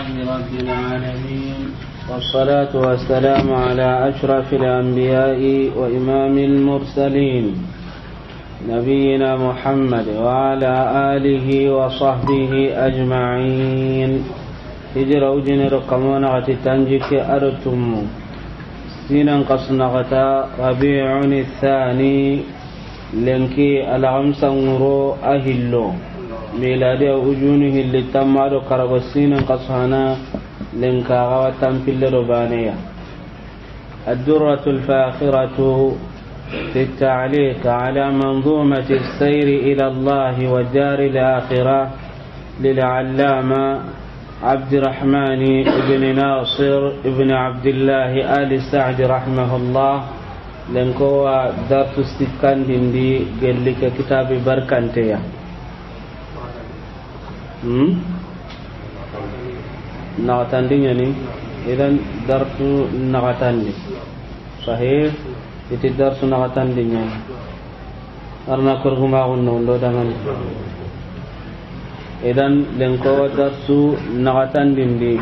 لله رب العالمين، والصلاة والسلام على أشرف الأنبياء وإمام المرسلين نبينا محمد وعلى آله وصحبه أجمعين. هجر وجن رقمنا غتتنجك أرتم سينا قصنغتا ربيع الثاني لنكي الغمس مرو أهلو ميلادي وجونه اللي تمارو كرغسين قصانا لنكا غواتم في اللربانية. الدرة الفاخرة في التعليق على منظومة السير إلى الله والدار الآخرة للعلامة عبد الرحمن بن ناصر بن عبد الله آل سعد رحمه الله. لنكوا درس السكان دي قال لك كتاب بركانتيا نغتاندي يعني إذن درس نغتاندي صحيح إتي درس نغتاندي يعني أرنا كرهما غنو لو دمان إذن لنكوا درس نغتاندي دي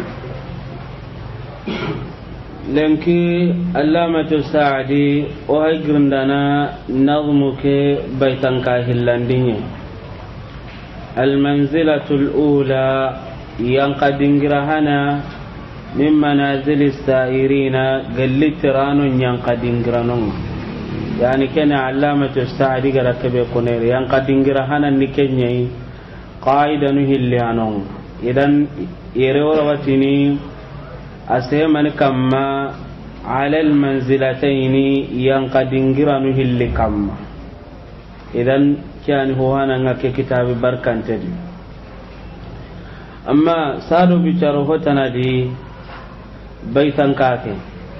لنكي علامة السعدي وهيجرندنا نظمك بيتان كاهلانديني. المنزلة الأولى ينقدنجرهنا من منازل السائرين قلت رانو ينقدنجرانون، يعني كان علامة السعدي قالت بيكونير ينقدنجرهنا نكني قاعدة نهليانون. إذن يرورتني أسيمن كما على المنزلتين ينقدنجرانو هلي كما. إذن كان هو أنا كتاب بركان تدي. أما سالو بشرفتنا دي بيتان كاكي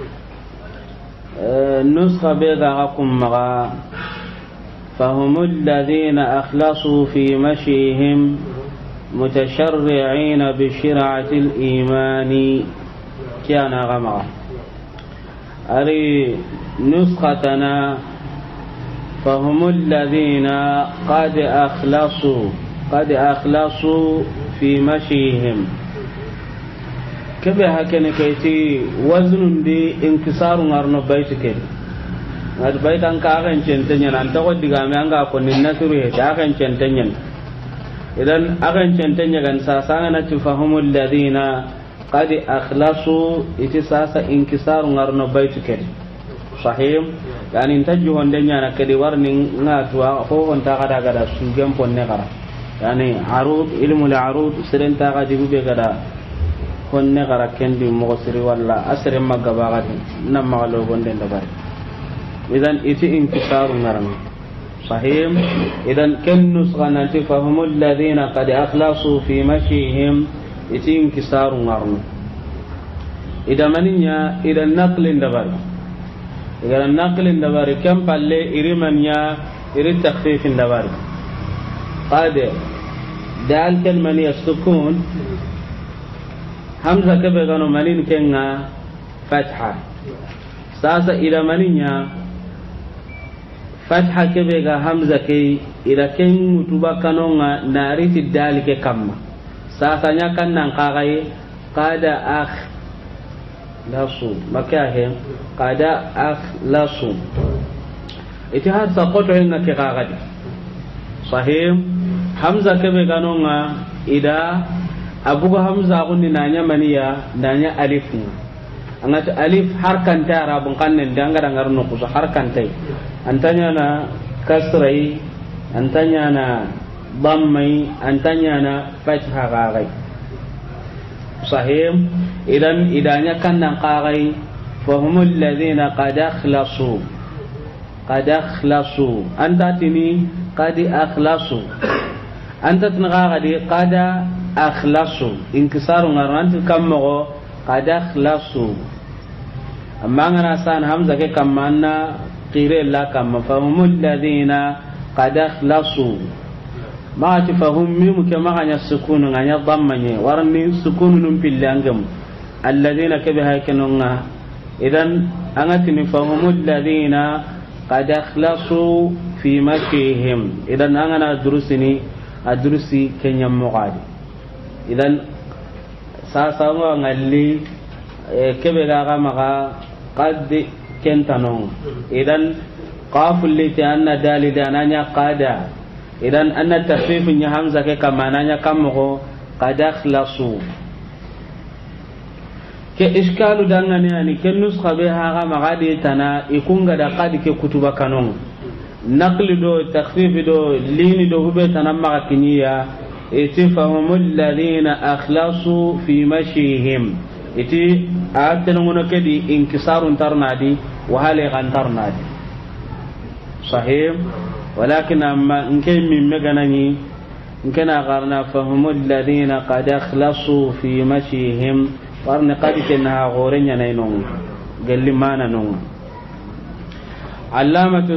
نسخة بيغاكم مغا فهم الذين أخلصوا في مشيهم متشرعين بشرعة الإيمان كان غمغا. أري نسختنا فهم الذين قد أخلصوا في مشيهم. كيف هكذا كيتي وزن دي انكسار نارنو بيتك هذا بيت أنك أغن شنتين أنت قد دعامي أنك أكون النسوي أغن شنتين. إذن أغن شنتين كان ساسانا فهم الذين قد أخلصوا إتساس انكسار نارنو بيتك صحيح. يعني انتجوا عندنا أنا كدي ورنين ناتوا هو أنت قد سوجم فنقرا، يعني عروض علم العروض سرنت قد يبقى كذا فنقرا كندي مغسري ولا أسر ما جبارات نما لو بندن دبر. إذن إتي انكسار نرم صحيح. إذن كن نسخنا فهم الذين قد أخلصوا في مشيهم إتي انكسار نرم. إذا منيا إذا نقل دبر إذا النقل الدباري كم بالله إرمانيا إرد تخفيف الدباري قاد دال كلمة السكون همزة كبه كانوا منين كنا فتحة ساسا إلى منيا فتحة كبه همزة كي إلى كن متوبا كانوا ناريت الدال كم ساسا نكنا نقاعي قاد أخ lasu makahe qada akhlasu itihad saqoto inna ke qagadi sahih. Hamza kebe ganonga ida abugo hamza kunni nanya maniya nanya alif angata alif harkan ta arabun kannen danga dangar no kuso harkan tai antanya na kasrai antanya na dammai antanya na fatha gagai صحيح. إذا كان قاغي فهم الذين قد أخلصوا أنت تني قد أخلصوا أنت تنغاغدي قد أخلصوا انكسار أنت كم قد أخلصوا. أما أنا سان همزة كما أن قيل لا كما فهم الذين قد أخلصوا ما تفهم ميم كما غنى السكون غنى ضمني ورني سكون نمبل لانغم الذين كبها كنونا. إذن أنتني فهم الذين قد أخلصوا في مشيهم. إذن أنا درسني أدرسي كن يمغادي. إذن sasa ngo ngalli kebe ga maka qad kentanon idan qaful li anna dalida ananya qada idan anna tasrif nya hamza ke kamananya kammo qad akhlasu ke iskalu dangane ani ken nuskha be ha ga magadi tana ikunga da qad ke kutuba kanon naqli do takhfif do lini do hube tana maga kiniya itifahumul ladina akhlasu fi mashihim iti atengono kedi inkisarun tarnadi wa hali gantarnadi sahih walakin amma inke min meganani inkana qarna fahumul ladina qad akhlasu fi mashihim warne qad kenna gorenya nainon galli mana non allamatu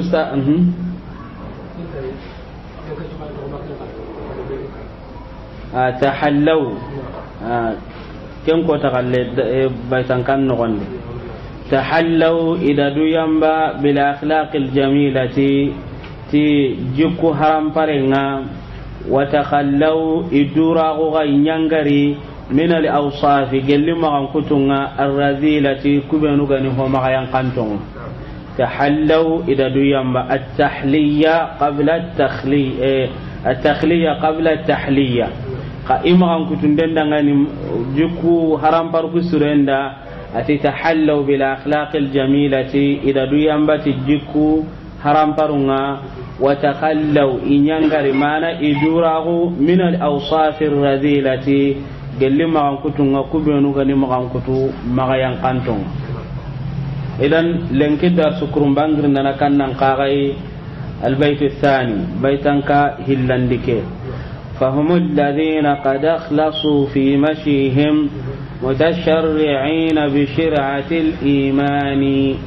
tahallaw ken ko tagalle baitan kan no gonde tahallaw idadu yamba bil akhlaqil jamilati ti jikku haram parenga wa takhallaw idura go nyangari min al awsaf gelli ma kutunga arrazilati kubenu gani ho ma yang kantong tahallaw idadu yamba at-tahliya qabla at-takhliya at-takhliya qabla at-tahliya ka imagan kutunden dangani jikku haram parku surenda ati tahallaw bil akhlaqil jamilati idadu yambati jikku haram parunga wa takhallaw inyangari mana idurahu min al awsafir radilati gelli magan kutunga kubenu gani magan kutu magayan kantong idan lenki dar sukrum bangir nana kannan qagai al bayt athani baytanka hillandike فهم الذين قد أخلصوا في مشيهم متشرعين بشرعة الإيمان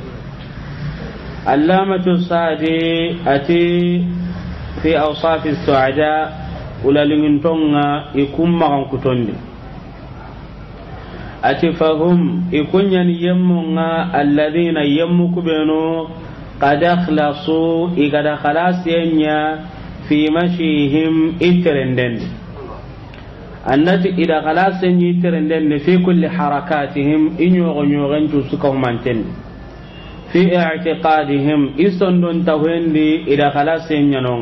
علامة السعدي أتي في أوصاف السعداء وللمنتونغا يكون مغان كتوندي أتي فهم يكون يمونغا الذين يمك بينو قد أخلصوا إذا خلاص ينيا في مشيهم إترندن التي إذا خلاص يترندن في كل حركاتهم إن يغنيوغن تسكهم أنتن في اعتقادهم إستندن توهندي إذا خلاص ينون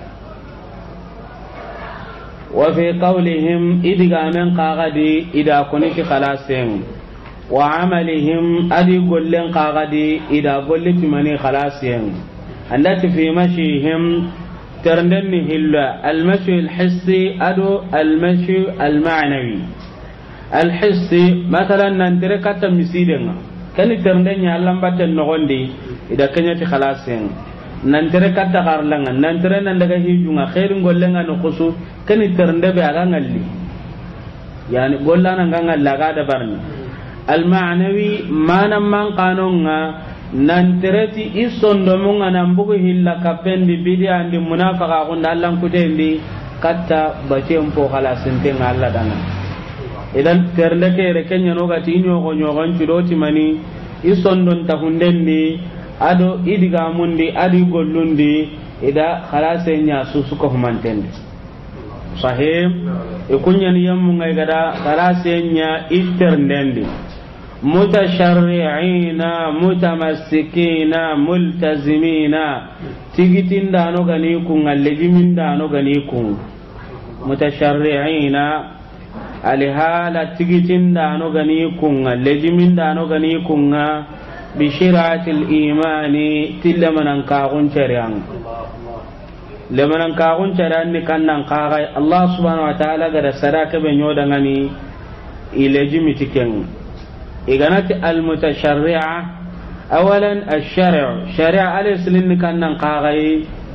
وفي قولهم إذا من قاغدي إذا كنت خلاصين وعملهم أدي قلن قاغدي إذا قلت مني خلاصين التي في مشيهم ترندني هلا المشي الحسي أدو المشي المعنوي الحسي مثلا ننترك تمسيدنا كان ترندني علم باتن نغندي إذا كنت خلاصين ننترك تغارلنا ننترك نندك هيجونا خير نقولنا نقصو كان ترندبي أغانلي يعني قولنا نغانل لغادة برني المعنوي ما نمان قانونا nantereti isondo munga nambugo hilla kapendi bidi andi munafaka gonda Allah kutendi katta batempo kala sentenga Allah dana idan terne kere kenya no gati inyo go nyogon tudoti mani isondo tahundendi ado idiga mundi adi gollundi ida khalasenya susuko humantende sahib ikunya ni yamunga igada khalasenya iterndendi متشرعين متمسكين ملتزمين تيجتين دانو غنيكم اللجمين دانو غنيكم متشرعين الهالة تيجتين دانو غنيكم اللجمين دانو غنيكم بشرعة الإيمان تلمن انكاغون شريان لمن انكاغون شريان كان انكاغي الله سبحانه وتعالى قد سراك بنيو دغني إلجمي تكين إذا المتشرعة أولا الشرع شرع الإسلام كان نقاغي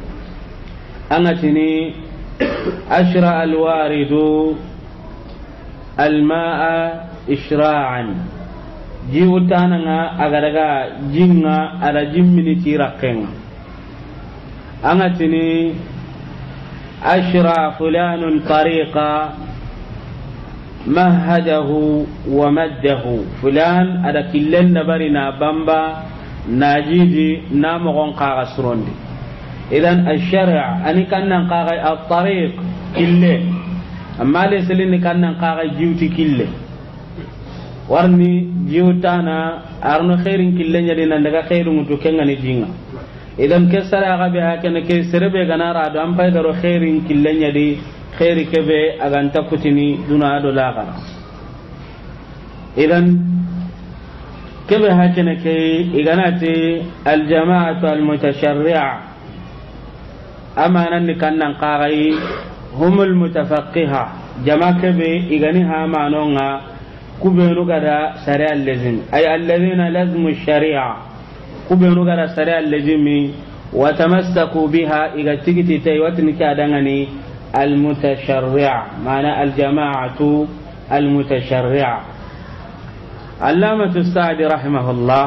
أنتني أشرع الوارد الماء إشراعا جيوتانا أغرغا جينا على جمني تيرقين أنتني أشرع فلان طريقا مهده ومده فلان ada killen barina bamba najidi namogon qaga surondi idan ash-shar' ani kannan qaga at-tariq kille amma leselini kannan qaga jiwti kille warni jiutana arno khairin killenya de nan daga khairu mutu kenga ni jinga idan ke sara ga be hakene ke serebe ganara do am pay daro khairin killenya di khairi kebe aganta kutini duna do lagara idan kebe hakene ke iganati al jama'atu al mutasharri'a amanan ni kannan qarai humul mutafaqqiha jama kebe igani ha manonga kubenu gada sharia lazim ay alladhina lazmu sharia kubenu gada sharia lazimi wa tamassaku biha igatigiti tay watni kadangani al mutasharri'a mana al jama'atu al mutasharri'a allamatu sa'di rahimahullah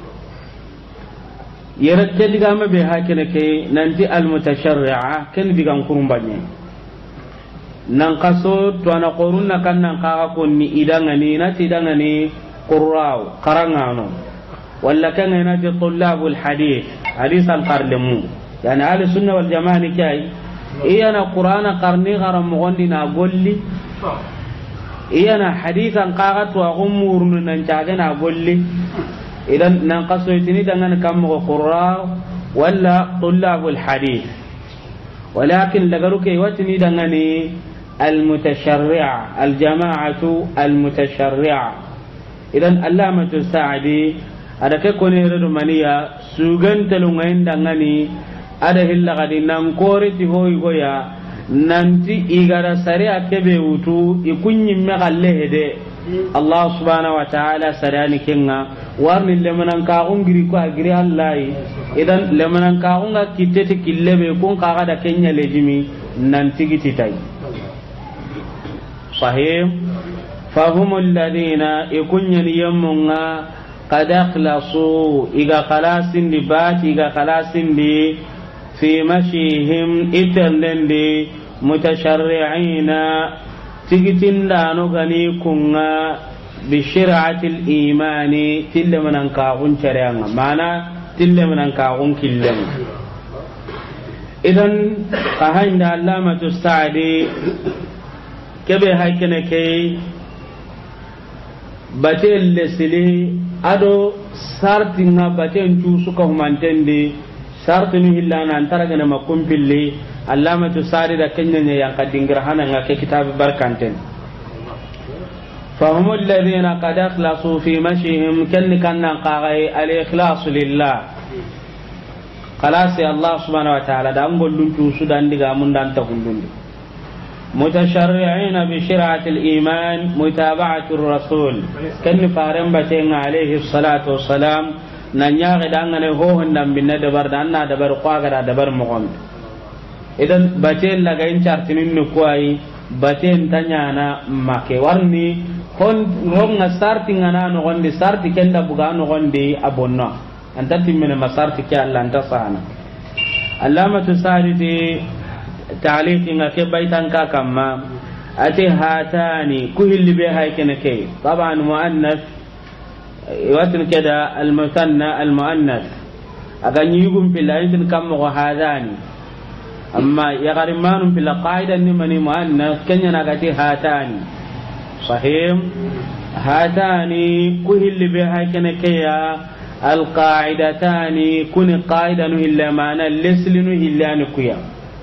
yaratte digama be hakene ke nanti al mutasharri'a ken digan kurumbanye nan kaso to ana qorunna kan nan kaga konni idangani na tidangani qurra'u qarangano walla kan ina ti tullabul hadith hadith al qarlemu yani ahli sunna wal jamaa ni kai iyana qur'ana qarni garam gondi na golli iyana hadithan kaga to agumurnu nan caga na golli idan nan kaso itini dangan kam ko qurra'u walla tullabul hadith walakin lagaruke watini dangani المتشرعة الجماعة المتشرعة إذن علامة السعدي هذا كون يرد منيا سوغن تلونغين دغني هذا هلا غادي نانكوري هوي غويا نانتي إيغارا سريع كبه وتو يكون يمغاله دي الله سبحانه وتعالى سريعني كينا warni lemanan ka ungiri ko agiri Allah idan lemanan ka unga kitete killebe kun ka da kenya lejimi nan tigiti tai صحيح فهم الذين يكون يمنا قد اخلصوا إذا خلاص لبات إذا خلاص لي في مشيهم إتلن لي متشرعين تجتن دانو غني كنا بشرعة الإيمان تل من أنكاغون شريعنا معنى تل من أنكاغون كلهم إذن قهين علامة السعدي kebe haykene ke batel lesili ado sarti nga baten cu suka humantende sarti ni hillana antara gana makumpilli allamatu sari da kenya ne yang kadingira hana nga ke kitab barkanten فهم الذين قد اخلصوا في مشيهم كان قاغي الاخلاص لله خلاص الله سبحانه وتعالى da angol luntu sudan diga mun dan ta hundundi متشرعين بشرعة الإيمان متابعة الرسول كن فارم بتين عليه الصلاة والسلام ننيا غدان هو هندم بنا دبر دانا دبر قاغرا دبر مغم إذن بتين لغين شرطين نكواي بتين تنيانا مكي ورني هون سارتين أنا نغندي سارتي كندا بغا نغندي أبونا أنت تمن مسارتي كالله أنت صانا علامة سادتي تعليق إنك بيتان كما أتي هاتاني كهل بها كنكي طبعا مؤنث يوتن كده المثنى المؤنث أكن يقوم في الأنت كم وهذاني أما يغرمان في القاعدة نمني مؤنث كن ينقتي هاتاني صحيح هاتاني كهل بها كنكي القاعدتان كن قاعدة إلا معنى لسل إلا نكيا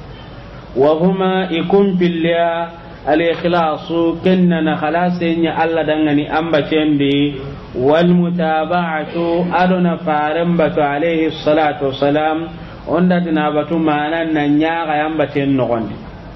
وهما يكون بالله الإخلاص كننا خلاصين الله دعني أمبتندي والمتابعة أدنى فارنبة عليه الصلاة والسلام عندنا بتو معنا ننيا أمبتن نغني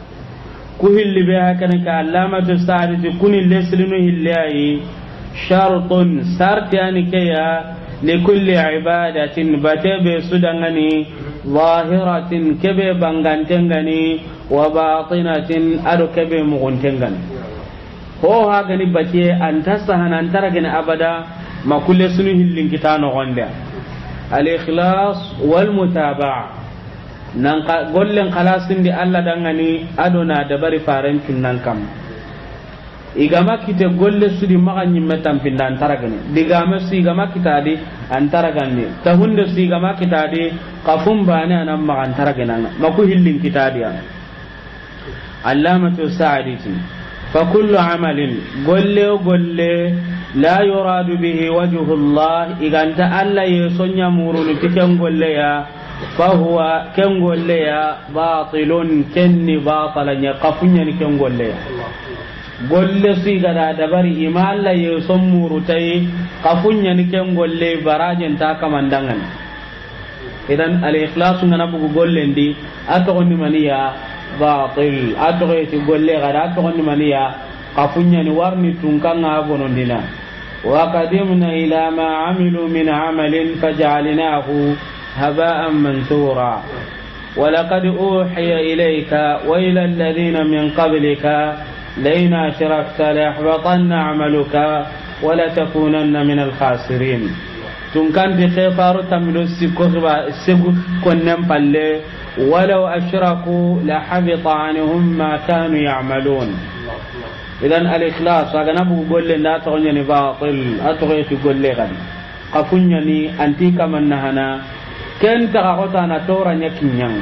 كهل بها كنك علامة السعادة كن اللسلن الله شرط سرط يعني كيا لكل عبادة بتبه سدنغني ظاهرة كبه بانغانتنغني وباطنة أدو كبه مغنتنغني هو هاغني بتيه أنتسهن أنترغن أبدا ما كل سنه اللينكتان غندا الإخلاص والمتابعة نانقا قولن خلاصين دي الله دنغني أدونا دبري فارنكن نانكم igama kite golle sudi maga nyimme tampinda antaragani digama si igama kitadi antaragani tahunde si igama kitadi qafum bani anam maga antaragana maku hillin kitadi allamatu sa'idati فكل عمل قل لا يراد به وجه الله إذا أنت ألا يسون يمورون تكن قل يا فهو كن قل يا باطل كن باطلا يقفن كن قل يا قل سيغا دبري إما ألا يسون مورتي قفن كن قل براجن تاكا من دنغن إذن الإخلاص نبغو قل لندي أتغني منيا باطل أتغيت قل لي غدا أتغني منيا قفن ورني تنكنا بنندنا وقدمنا إلى ما عملوا من عمل فجعلناه هباء منثورا ولقد أوحي إليك وإلى الذين من قبلك لئن أشركت ليحبطن عملك ولتكونن من الخاسرين تنكن بخيفار تملو السكو كنن فالي ولو أشركوا لحبط عنهم ما كانوا يعملون إذن الإخلاص أنا بقول لنا تغني باطل أتغير تقول لي غني قفني أنتي كمن نهنا كنت أغطانا تورا نكنيان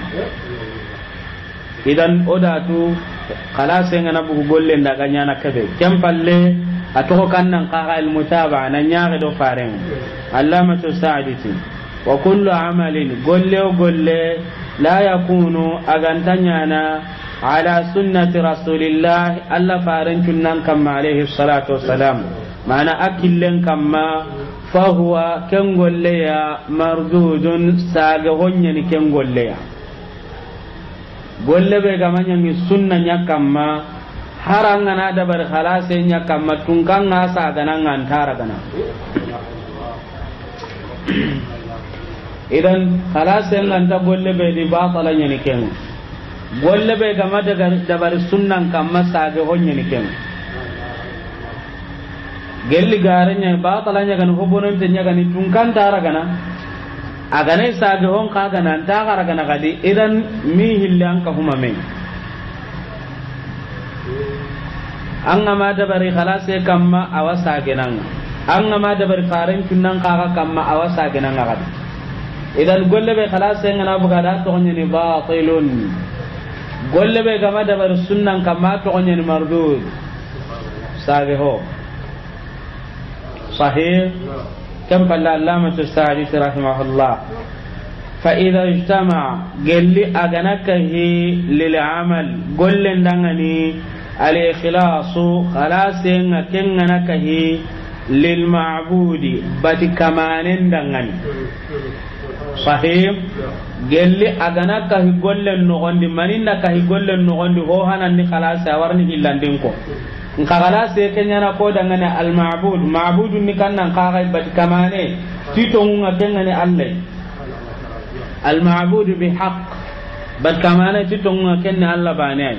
إذن أداتو خلاص أنا بقول لنا غنيانا كبير كم فالي أتغو كان نقاق المتابعة ننياغ دو فارن علامة السعدتي وكل عمل قل لي لا يكون أغنتنيانا على سنة رسول الله ألا فارنشنن كما عليه الصلاة والسلام معنى أكل كما فهو كنقول ليا مردود ساقهن كنقول ليا قل لي كمان يمي سنة كما harangana dabar khalase nya kamma tungkanga sagana ngantara kana idan khalase nganta golle be di batala nya niken golle be gama daga dabar sunnan kamma sage honye niken gelli garanya batala nya kan hobonon te nya gani tungkantara kana agane sage hon ka gana ntagara kana kadi idan mi hillan ka huma men anga ma dabari khalase kamma awasa genang anga ma dabari faran kunnan kaga kamma awasa genang gadi idan golle be khalase ngana buga da to nyani batilun golle be gama dabari sunnan kamma to nyani mardud sage ho sahih kam qala allamatu sa'di rahimahullah fa idha ijtama gelli aganakahi lil amal golle ndangani الإخلاص خلاص كننا كهي للمعبود بات كمان دنغن صحيح قال لي أغنى كهي قول النغند منين كهي قول النغند هو هنني خلاص أورني هلاندينكو nka خلاص كننا كو دنغن المعبود معبود نكنا نقاغي بات كمان تيتونغ كننا الله المعبود بحق بات كمان تيتونغ كننا الله باني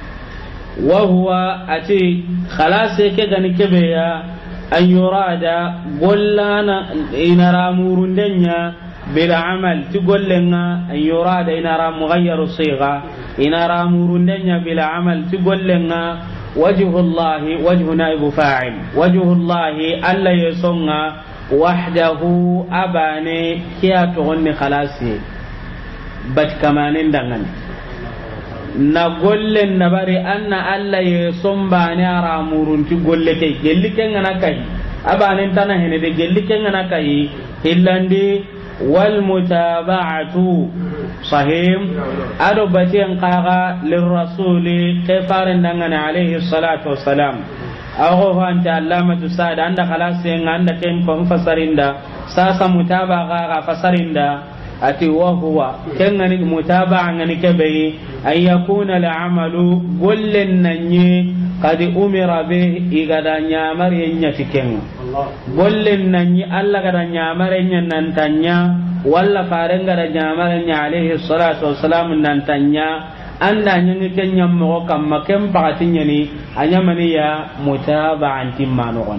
وهو أتي خلاص كذا كبيا أن يراد قلنا إن رامور الدنيا بالعمل تقول لنا أن يراد إن رام مغير الصيغة إن رامور الدنيا بالعمل تقول لنا وجه الله وجه نائب فاعل وجه الله ألا يسمى وحده أباني كيا تغني خلاصي بات كمان دعنا na gollen na bari anna alla ye somba ni ara murunti golle ke gelli ken ngana kai abanen tana hene de gelli ken ngana kai hillandi wal mutaba'atu sahim ado batiyan qaga lir rasuli kafaran dangana alayhi salatu wassalam ago hanta allamatu sa'd anda khalas en anda ken ko fasarinda sasa mutaba'a ga fasarinda ati wa huwa kengani mutaba'a ngani kebe ay yakuna al'amalu gollen nanyi qad umira be igada nyamar yenya tiken gollen nanyi alla gada nyamar yenya nantanya walla farenga da nyamar yenya alayhi salatu wassalam nantanya anda nyangi kenya mo kamma kem pagatinya ni anyamani ya mutaba'an timmano gon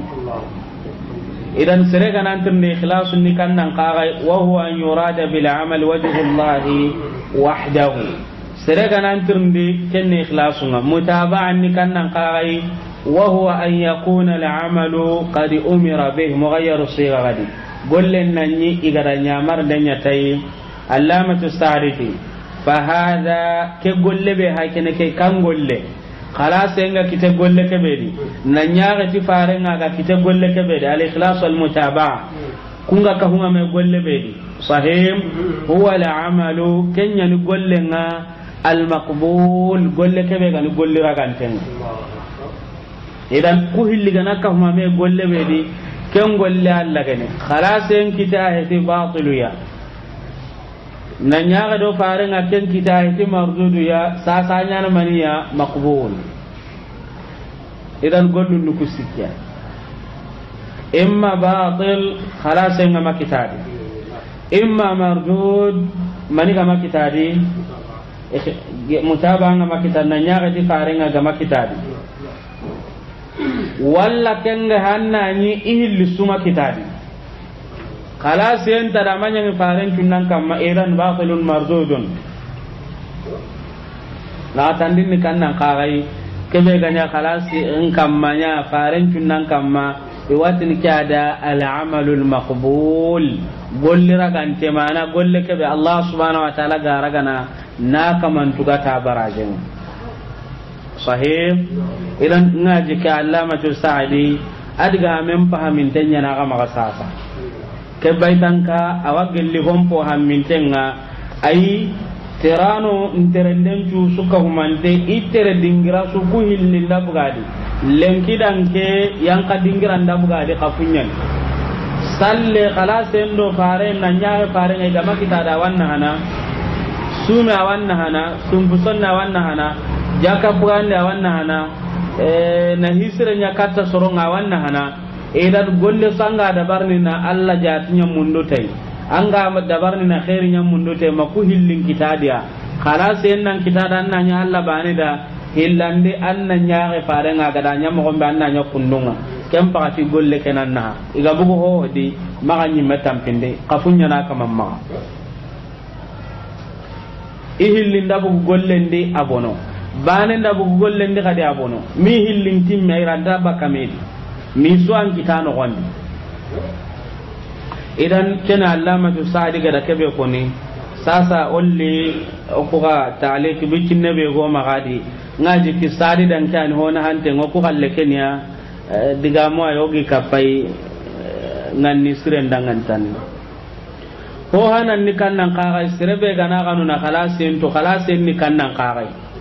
idan sere ganan tunne ikhlasun ni kannan qaga wa huwa an yurada bil amal wajhu Allah wahdahu sere ganan tunne kenne ikhlasun mutaba'an ni kannan qaga wa huwa an yakuna al amalu qad umira bih mughayyir sigha gadi gollen nanni igara nyamar danya tay allamatu sa'rifi fa hada ke golle be hakene ke kan golle khalas enga kite golle ke bedi na nyaare ti farenga ga kite golle ke bedi al ikhlas wal mutabaa kunga ka hunga me golle bedi sahim huwa al amalu kenya ni golle nga al maqbul golle ke be ga ni golle raganten idan ku hilli gana ka hunga me golle bedi ken golle alla gane khalas en kita heti batilu ya na nyaga do farenga ken kita heti mardudu ya sasanya na maniya maqbul idan gollu nuku sikya imma batil khalas nga makitadi imma mardud mani ga makitadi mutaba nga makitadi na nyaga di farenga ga makitadi walla kenga hannani ihilli suma kitadi khalas enta da manya mi faren tunnan kamma iran batilun mardudun la tandin ni kannan qarai kebe ganya khalas in kammanya faren tunnan kamma iwatin kada al amalul maqbul gollira gante mana golle kebe Allah subhanahu wa ta'ala garagana na kaman tuga ta barajen sahih idan ngaji ka allamatu sa'di adga men fahamin tanya na ga magasasa ke baitanka awagelli hompo hammintenga ay terano interenden cu suka humante itere dingira su ku hilli ndabugadi lenki danke yang ka dingira ndabugadi kafunyan salle khalas endo fare na nyaare fare ngai dama kita da wanna hana sume wanna hana sumbusonna wanna hana jaka bugande wanna hana na hisre nya katta soronga wanna hana idan golle sanga da barni na Allah jatinya mundo tai anga da barni na khairinya mundo tai maku hillin kitadiya khalas ennan kitadan nanya Allah bani da hillande annan nyaare farenga gada nya mo gombe annan nya kundunga kem pakati golle kenan na iga bugo ho di maganyi metampinde kafunya na kamamma ihillin da bugo golle ndi abono bane da bugo golle ndi kadi abono mi hillin timme iranda bakamedi mi so an kitano gondi idan kana allamatu sa'di ga da kebe ko ni sasa olli ko ga ta'liq bikin nabe go magadi ngaji ki sa'di dan kan hona hante ngoko kalle kenya diga mo ayogi kapai nganni siren dangan tan ho hanan ni kannan kaga sirebe gana kanu na khalasin to khalasin ni kannan kaga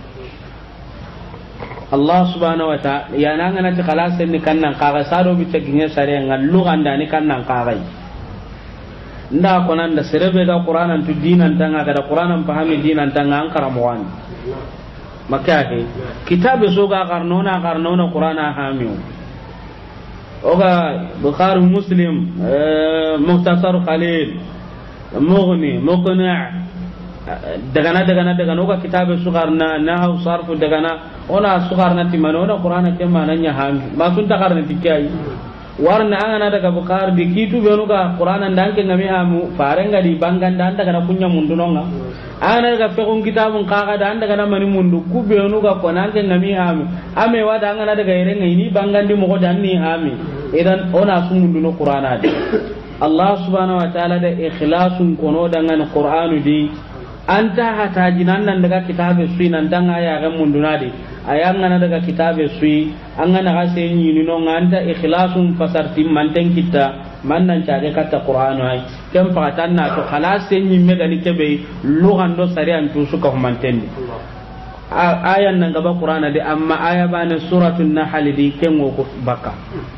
Allah subhanahu wa ta'ala ya nan ana ta khalasin ni kannan kaga saro bi ta ginya sare ngallu ganda ni kannan kaga nda ko nan da sirebe ga qur'anan tu dinan tanga ga qur'anan fahami dinan tanga an karamuwan makake kitabe so ga karnona qur'ana hamiu oga bukhari muslim mukhtasar khalil mughni muqna' daga oga kitabe sugarna nahwu sarfu daga ona sugarna timano ona qur'ana ke mananya hangi ma sun takarna tikai warna angana daga bukhari di kitu benuga qur'ana ndanke ngami hamu farenga di banganda daga kunya mundunonga ana daga fegun kitabun kaga da daga mani mundu ku benuga konanke ngami hamu ame wada angana daga irenga ini bangandi mo danni hami idan ona sumunduno qur'ana di Allah subhanahu wa ta'ala da ikhlasun kono dangan qur'anu di anta hata jinan nan daga kitabe sui nan dan aya ga mundunadi aya ngana daga kitabe sui an ngana ga se nyini no nganta ikhlasun fasarti manten kita mannan caage kata qur'anu ay kem fatan na to khalas se nyimme gani kebe lugan do sari an tu suka mantendi ayan nan gaba qur'ana de amma aya bana suratul nahl di kengo ko baka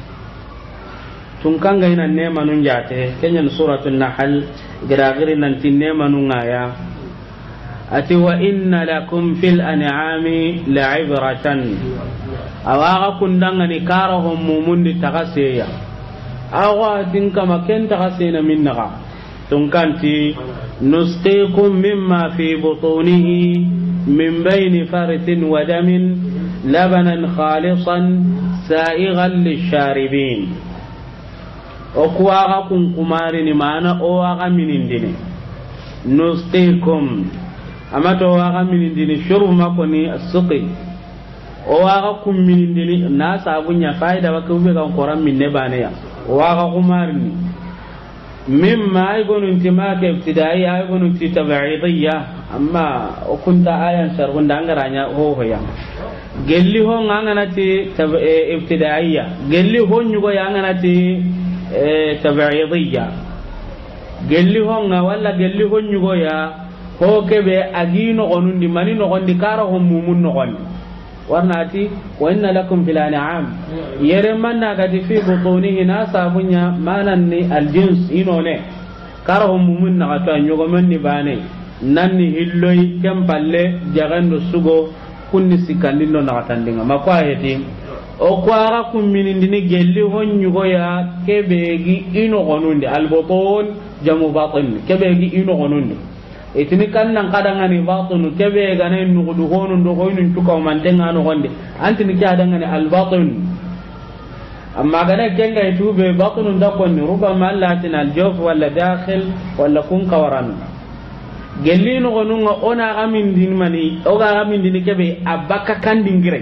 tun kanga ina nema nun jate kenyan suratul nahl giragiri nan tin nema nun aya ati wa inna lakum fil an'ami la'ibratan awaga kundangani karahum mumundi tagaseya awa din kama ken tagasena minnaga tunkanti nusqikum mimma fi butunihi min bayni farithin wa damin labanan khalisan sa'igan lisharibin okuwaga kunkumari ni mana owaga minindini nusqikum amato waga minindini shurbu makoni as-suqi owaga kum minindini na sabunya faida wa kube kan qoran minne bane ya waga kumarni mimma aygonu intimaka ibtidai aygonu tabi'idiyya amma kunta ayan sharhun dangaranya ho hoya gelli ho nganganati ibtidaiya gelli ho nyugo yanganati tabi'idiyya gelli ho nga walla gelli ho nyugo ya ho kebe agino onundi mani no gondi kara ho mumun no gondi warnati wa inna lakum fil an'am yere manna gati fi butunihi nasabunya mananni aljins inone kara ho mumun na gato nyugo manni bane nanni hilloy kempalle jagando sugo kunni sikandino na katandinga makwa heti o kwara kumminindini gelli honyugo ya kebegi ino gonundi albutun jamu batin kebegi ino gonundi itini kannan kadangani batinu kebega ne nugudu honu ndo hoynu tuka mantenga no gonde antini kadangani albatin amma gane kenga itube batinu ndakonni rubama allatin aljawf wala dakhil wala kun qawaran gelli no gonunga ona gamin din mani o ga gamin din kebe abaka kandingire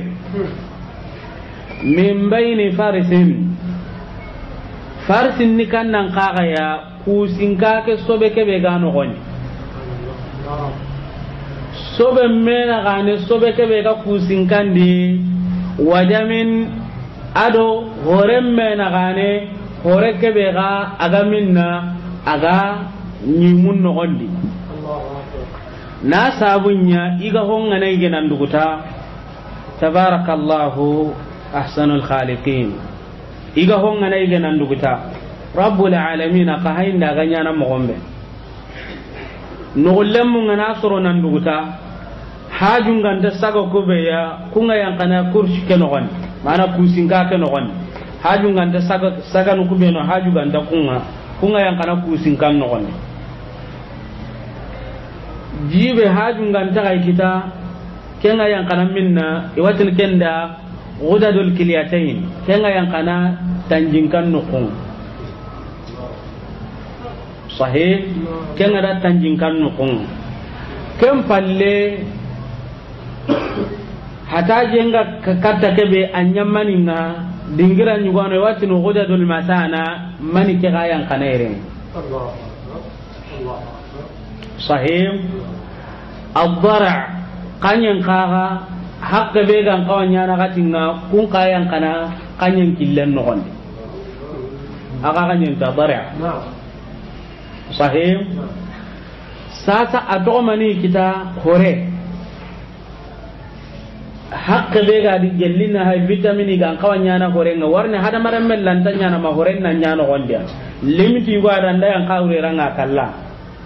min bayni farsin ni kannan kaga ya kusinka ke sobe kebe ga no goni sobe mena gane sobe kebe ga kusinkandi wajamin ado hore mena gane hore kebe ga aga minna aga nyimun no gondi na sabunya iga honga na ige nan duguta tabarakallahu ahsanul khaliqin iga honga na ige nan duguta rabbul alamin ka hainda ganya na mogombe no lemu ngana soro nan duguta hajun ganda saga ko be ya kunga yang kana kursi ke no gon mana kusinga ke no gon hajun ganda saga no kube no haju ganda kunga yang kana kusinga no gon jibe hajun ganta kai kita kenga yang kana minna iwatil kenda ghudadul kilyatain kenga yang kana tanjingkan nukung sahih kenga da tanjingkan nukung kem palle hata jenga katta kebe anyamaninga dingira nyugano iwatil ghudadul masana mani ke yang kana ire Allah sahih الضرع kanyen kaga hakka be gan kawanya na gatinga kun kayan kana kanyen killen no gonde aga kanyen ta dar'a sahih sasa ado mani kita hore hakka be ga di gellina hay vitamini gan kawanya na hore nga warne hada maran mel lantanya na ma hore na nyano gonde limiti go adanda yang kawre ranga kalla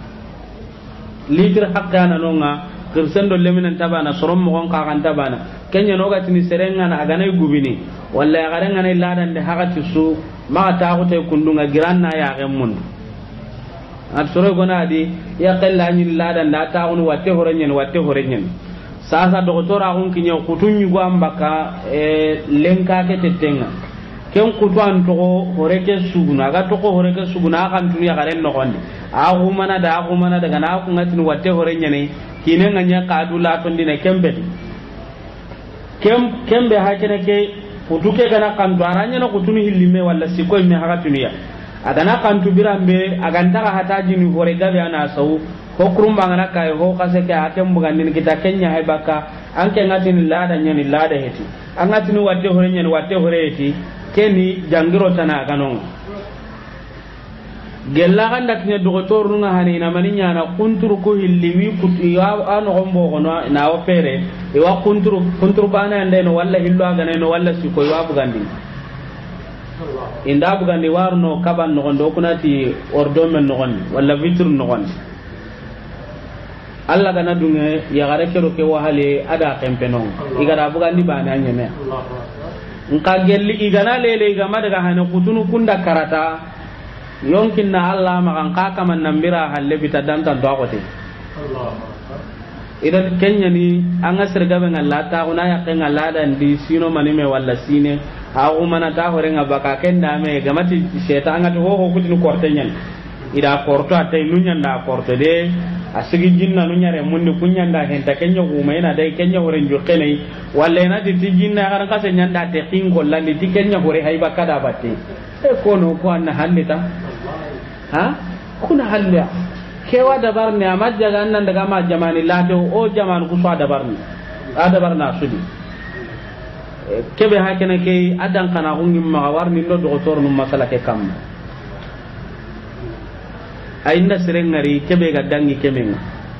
litir haqqana nonga kirsendo leminan tabana sorom mo gonka kan tabana kenya noga tini serenga na agana gubini walla agarenga na ladan de hakati su ma ta ko te kundunga giranna ya gemmun at soro gona di ya qalla ni ladan da ta on watte horenyen sasa doktora gon kinyo kutunyu go ambaka lenka ke tetenga ken kutuan to horeke suguna ga to horeke suguna kan tuni ya garen no gonde agumana daga na ku ngatin watte horenye ne kinen nganya kadula to ndine kembe hakene ke kutuke gana kan duaranya no kutuni hillime walla sikoy me hakatuniya agana kan tubirambe aganta hataji ni hore gabe ana sau ko kurumba ngana kay ho kase ke atem bugandin kita kenya hay baka anke ngatin lada nyani lada heti angatin watte horenye watte horeti keni jangiro tana ganon gella ganda tinya doktor nunga hanina maninya na kunturu ko hilliwi kutiya ano gombo gono na opere e wa kunturu bana ande no walla hillo aga no walla siko wa bugandi inda bugandi warno kaban no gondo kunati ordo men no gondi walla vitru no gondi alla gana dunge ya gare kero ke wahale ada kempenon igara bugandi bana nyeme nka gelli igana lele igama daga hana kutunu kunda karata yonkin na Allah makan kaka man nambira halle bita danta do akote Allah idan kenya ni an asir gabe ngalla ta una ya ken ngalla dan di sino manime walla sine ha umana ta hore ngabaka ken da me gamati setan ngati ho kutunu kortenyen ida korto atay nunya nda korto de asigi jinna nunya re munni kunya nda henta kenya kuma ina dai kenya hore njo kenai walla ina ti jinna garan kase nyanda te kingo landi ti kenya hore hayba kada batte e kono ko anna hallita ha kuna halya kewa dabar ne amajja gannan daga ma jamani lado o jaman ku so dabar ni adabar na sudi kebe hakene ke adan kana ngim ma warni do doktor num masala ke kam ayinda serengari kebe ga dangi kemenga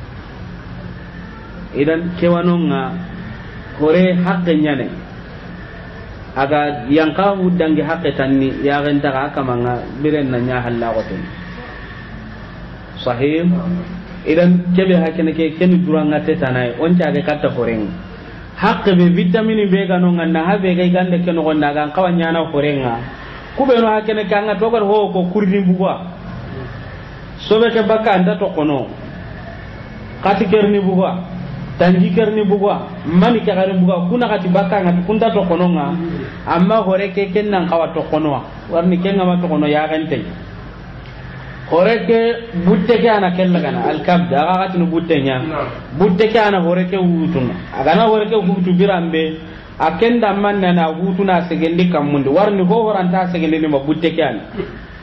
idan kewanonga hore hakke nyane aga yanka dangi hakke tanni ya ganta ka kamanga biren na nya halla goten sahih idan kebe hakene ke ken duranga tetanai on caage katta horenga hakke be vitamini be ga no nganda habe ga gande ken gonda ga kawanya na horenga kube no hakene kanga to gar ho ko kurni bugwa sobe ke baka anda to kono kati kerni bugwa tanji kerni bugwa mani ke garin bugwa kuna kati baka ngati kunta to kono nga amma hore ke ken nan kawa to kono warni ken ngama to kono ya gante hore ke butte ke ana kella kana al kabda aga kati no butte nya butte ke ana hore ke wutuna aga na hore ke wutu birambe akenda manna na wutuna segendi kamunde warni ho horanta segendi ma butte ke ana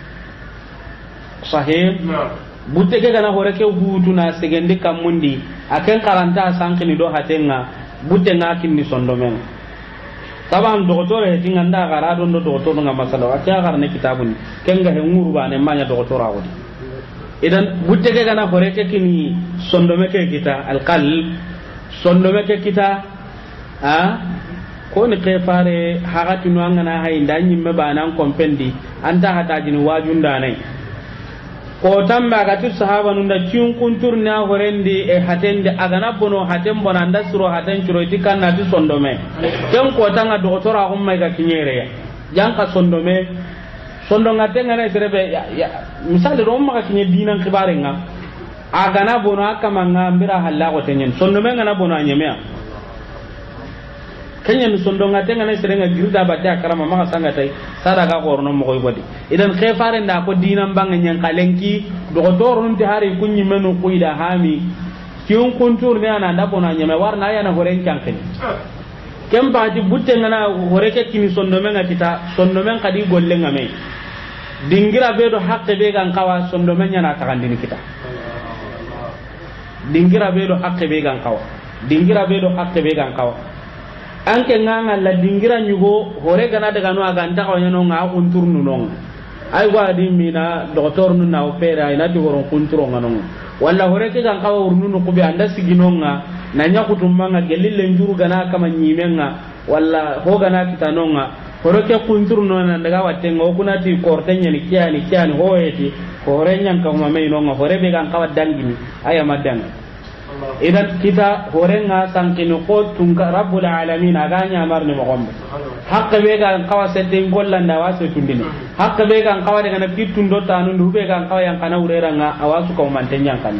sahih butte ke kana hore ke wutuna segendi kamundi aken karanta sankini do hatenga butte ngakin ni sondomen taban doktor he tinga nda gara don do doktor nga masala akya garne kitabun kenga he nguru bane manya doktor awodi idan butte ke kana hore ke kini sondome ke kita alqalb sondome ke kita a ko ni ke fare hagati no ngana hay ndanyi me banan kompendi anta hata jini wajunda nai ko tamba ga tu sahaba nun da ciun kuntur na horendi e hatende agana bono hatem bonanda suro haten curo tikan na tu sondome ken ko tanga doktora umma ga kinyere yang ka sondome sondonga tenga na serebe ya misali ro umma ga kinye dinan kibarenga agana bono akamanga mbira halla ko tenyen sondome ngana bono anyemea kenya mi sondonga tenga na serenga girda batta karama maka sanga tai sadaka ko orno mo koy bodi idan khefare nda ko dinan banga nyen kalenki doktor nun ti hari kunyi menu kuida hami kiun kuntur ne ana nda bona nyame warna yana horen kanken kemba di butte ngana horeke kini sondome ngata sondome kadi golle ngame dingira bedo hakke be gan kawa sondome nyana takandini kita dingira bedo hakke be gan kawa dingira bedo hakke be gan kawa anke nganga la dingira nyugo hore gana daga no aga anta ko nyano nga kunturnu non ay wadi mina doktor nu na opera ina ti horon kunturo ngano walla hore ke gan kawa urnu no kubi anda siginonga nanya kutumanga gelille njuru gana kama nyimenga walla ho gana kitanonga hore ke kunturno na daga watenga okuna ti kortenya ni kiani ho eti hore nyanka ma me inonga hore be gan kawa dangini aya madanga idan kita horenga sankino ko tunga rabbul alamin aganya marni mo gombe hakka be ga kawa sedde gollanda waso tundini hakka be ga kawa daga na pitundo tanu ndu be ga kawa yang kana ureranga awasu ko mantenya kandi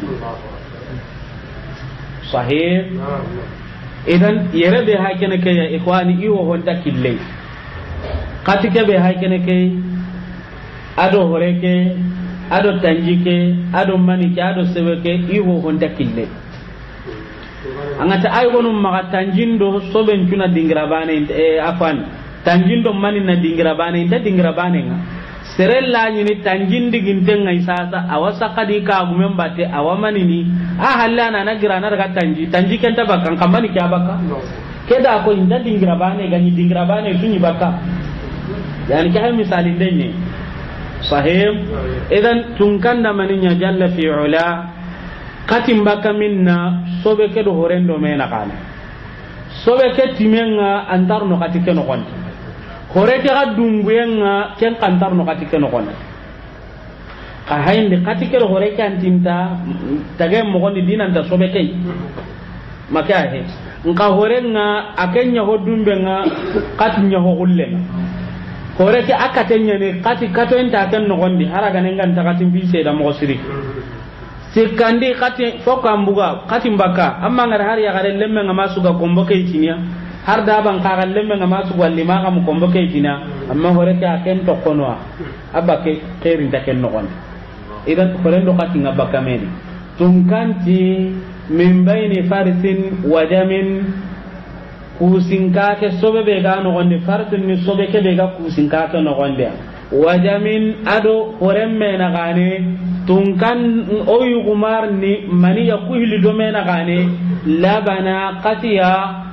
sahih idan yere be hakene ke ya ikhwani iwo honta kille katike be hakene ke ado horeke ado tanjike ado manike ado sebeke iwo honta kille angata ay gonum maga tanjindo soben tuna dingirabane afan tanjindo mani na dingirabane inta dingirabane nga serella nyini tanjindi gintenga isasa awasa kadi ka gumen bate awamani ni halana na girana daga tanji kenta bakan kamani kya baka keda ko inta dingirabane ganyi dingirabane sunyi baka yani kaya misali denye sahih idan tunkanda maninya jalla fi ula katim baka minna sobe ke do horendo mena kana sobe ke timenga antarno katike no kon hore ke gadumbuenga ken kantarno katike no kon ka hayndi katike do hore ke antinta tage mo gondi dinan da sobe ke maka he nka horenga akenya hodumbenga katinya ho gulle hore ke akatenya ne kato enta ken no gondi haraga ne nganta katim bi seda mo siri sikandi kati foka mbuga kati mbaka amma ngar har ya gare lemme ngama suga kombo kay tinya har da ban ka gare lemme ngama suga lima ka mu kombo kay tinya amma hore ka ken to konwa abake khairin da ken no gon idan korendo kati ngabaka medi tunkanti min bayni farsin wa damin kusinka ke sobe be ga no gonde farsin ni sobe ke be ga kusinka ke no gonde wa damin ado horemme na gane tunkan oyu gumar ni mani ya kuhili do mena gane labana qatiya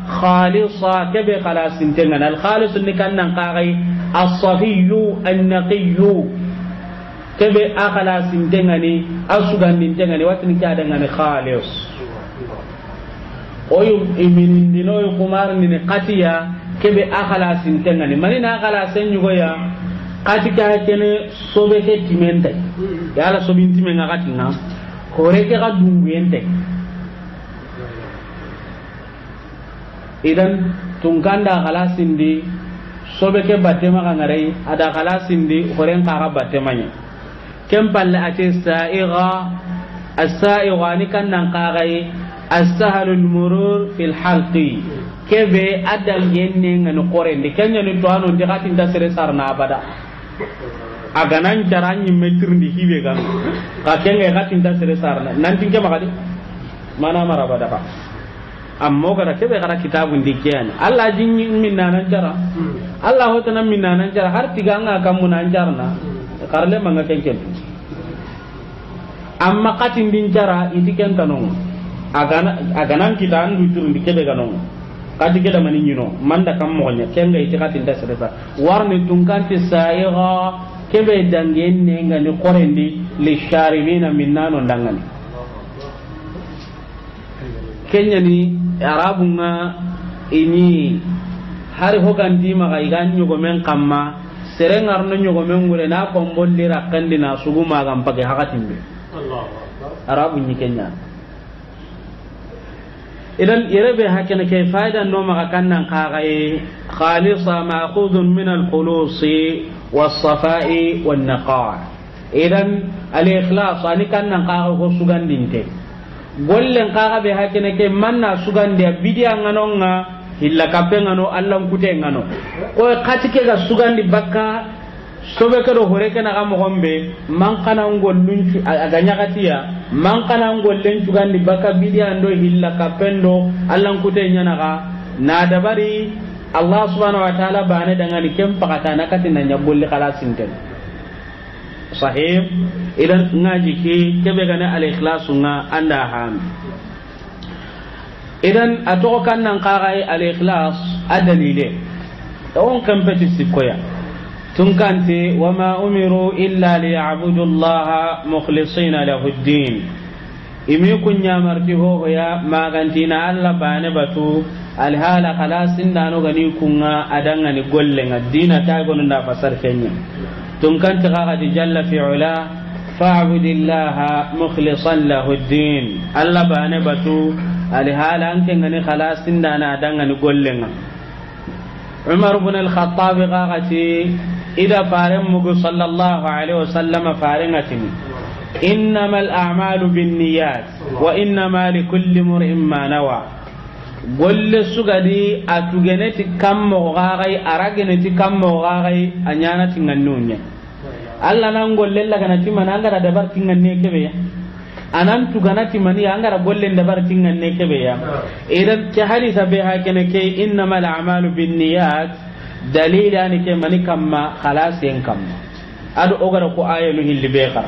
khalisa kebe khalasin tengan al khalis ni kannan qagai as-safiyyu an-naqiyyu kebe akhalasin tengani asugan din tengani watni kada ngani khalis oyu iminin dinoy kumar ni qatiya kebe akhalasin tengani manina akhalasin yugoya qatika kene sobe ke timenta yala sobin timenga katinga kore ke ga dunguyente idan tungkanda khalasin di sobe ke batema ngare ada khalasin di koren ka batemanya kem palle ate sa'iga as-sa'iga ni kannan qagai as-sahlul murur fil halqi kebe adal yenne ngani koren de kenya ni to anu de katin da sere sarna abada aganan jaranyi metirndi hibe gan ka kenga katin da sere sarna nan tinke magadi mana marabada ka ammo gara kebe gara kitabun dikiyan Allah jinni minna nan jara Allah hotana minna nan jara har tiganga kamun nan jarna karle manga kenken amma katin din jara itiken tanon aganan kita an dutur dikebe ganon kati keda mani nyino manda kam mo nya kenga itikatin da sirfa warni tunkanti sa'iga kebe dangen ne ngani qorendi li sharibina minnano dangani kenya ni arabunga ini hari hoganti maga igan nyugo men kamma serengar no nyugo men ngure na ko mbolli rakandi na suguma gam pake hakatimbe Allahu akbar arabu ni kenya idan irebe hakana kay faida no maga kannan qagai khalisa ma'khudun min al-khulus was-safa'i wan-naqa' idan al-ikhlas ani kannan qaga ko sugandinte gollen kaga be hakene ke manna sugande bidiya nganonga hilla kapengano allan kute ngano ko katike ga sugandi bakka sobe kado hore kana ga mo gombe man kana ngolluncu aganya katiya man kana ngollen sugandi bakka bidiya ndo hilla kapendo allan kute nyana ga na dabari Allah subhanahu wa ta'ala bane dangani kem pakata nakatina nyabolli khalasinten sahih idan ngaji ki kebe gane al ikhlas nga anda ham idan atoko kannan qarai al ikhlas adalile on kampeti sikoya tun kante wama umiru illa liya'budu allaha mukhlisina lahu ad-din imi kunya marti ho ya magantina alla bane batu al hala khalasin dano gani kunga adanga ni gollenga dina ta gonunda fasar kenya tun kante qaga di jalla fi ula fa'budillaha mukhlishan lahu ad-din alla bane batu al hala anke ngani khalasin dana adanga ni gollenga Umar ibn al-Khattab qagati ida faram mugu sallallahu alaihi wasallam farangatini innamal a'malu binniyat wa innama likulli imrin ma nawa golle sugadi atugeneti kammo gagai arageneti kammo gagai anyana tingannunya alla nan golle la kana timana ngara dabar tinganne kebe anan tuganati mani angara golle dabar tinganne kebe ya idan ke hadisa be hakene ke innamal a'malu binniyat dalila ni ke mani kamma khalas yen kamma adu ogara ko ayanu hilli be khara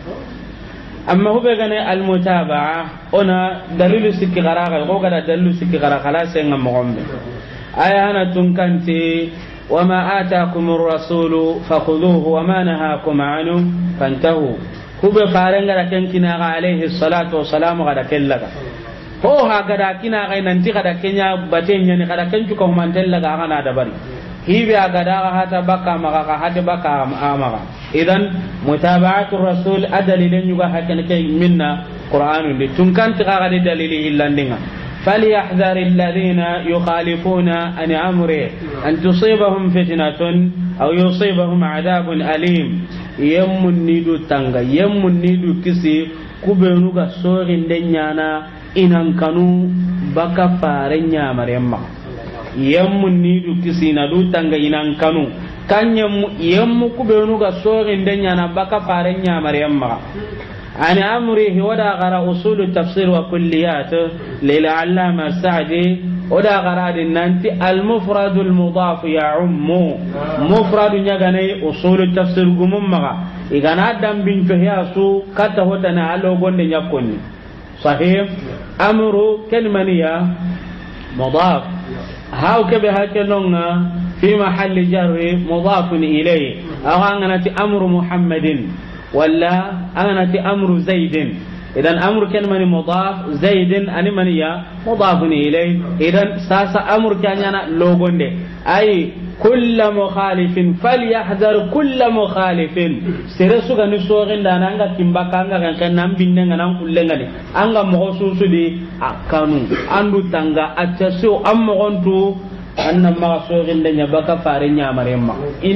amma hube gane al mutaba'a ona dalilu sikki garaga ko gada dalilu sikki garaga khalas yen ngam gombe aya hana tunkanti wama ataakumur rasulu fakhudhuhu wama nahakum anhu fantahu hube farenga da kenkina ga alayhi salatu wassalamu gada kellaga ho ha gada kina ga nanti gada kenya batenya ni gada kencu ko mantella ga kana da bari hibe aga da hata baka maka ka hata baka amara idan mutaba'atu rasul adalilan yuga hakan kay minna qur'anun li tunkan tiga ga dalili illandinga falyahdhar alladhina yukhalifuna an amri an tusibahum fitnatun aw yusibahum adhabun alim yemmun nidu tanga yemmun nidu kisi kubenu ga sorin denyana inan kanu baka farenya maremma yemmun nidu kisi na du tanga inan kanu kanyem yemmu kubenu ga sorin denyana baka farenya maremma ani amrihi wada gara usul tafsir wa kulliyat lil allama sa'di wada gara din nanti al mufrad al mudaf ya ummu mufrad nyagane usul tafsir gumum maga igana dam bin to yasu kata hotana alo gonde nyakonni sahih amru kalmaniya mudaf هاو كبه هكذا في محل جر مضاف إليه أو أنت أمر محمد ولا أنت أمر زيد إذن أمر كان من مضاف زيد أن من مضاف إليه إذن ساس أمر كان لوغون دي أي كل مخالف فليحذر كل مخالف سيرسو غني سوغين دانا انغا كيمباكا انغا كان نامبين نغا كولنغا انغا مغوسوسو دي اكانو اندو تانغا اتسو امغونتو ان ما سوغين دنيا باكا فاري نياماريما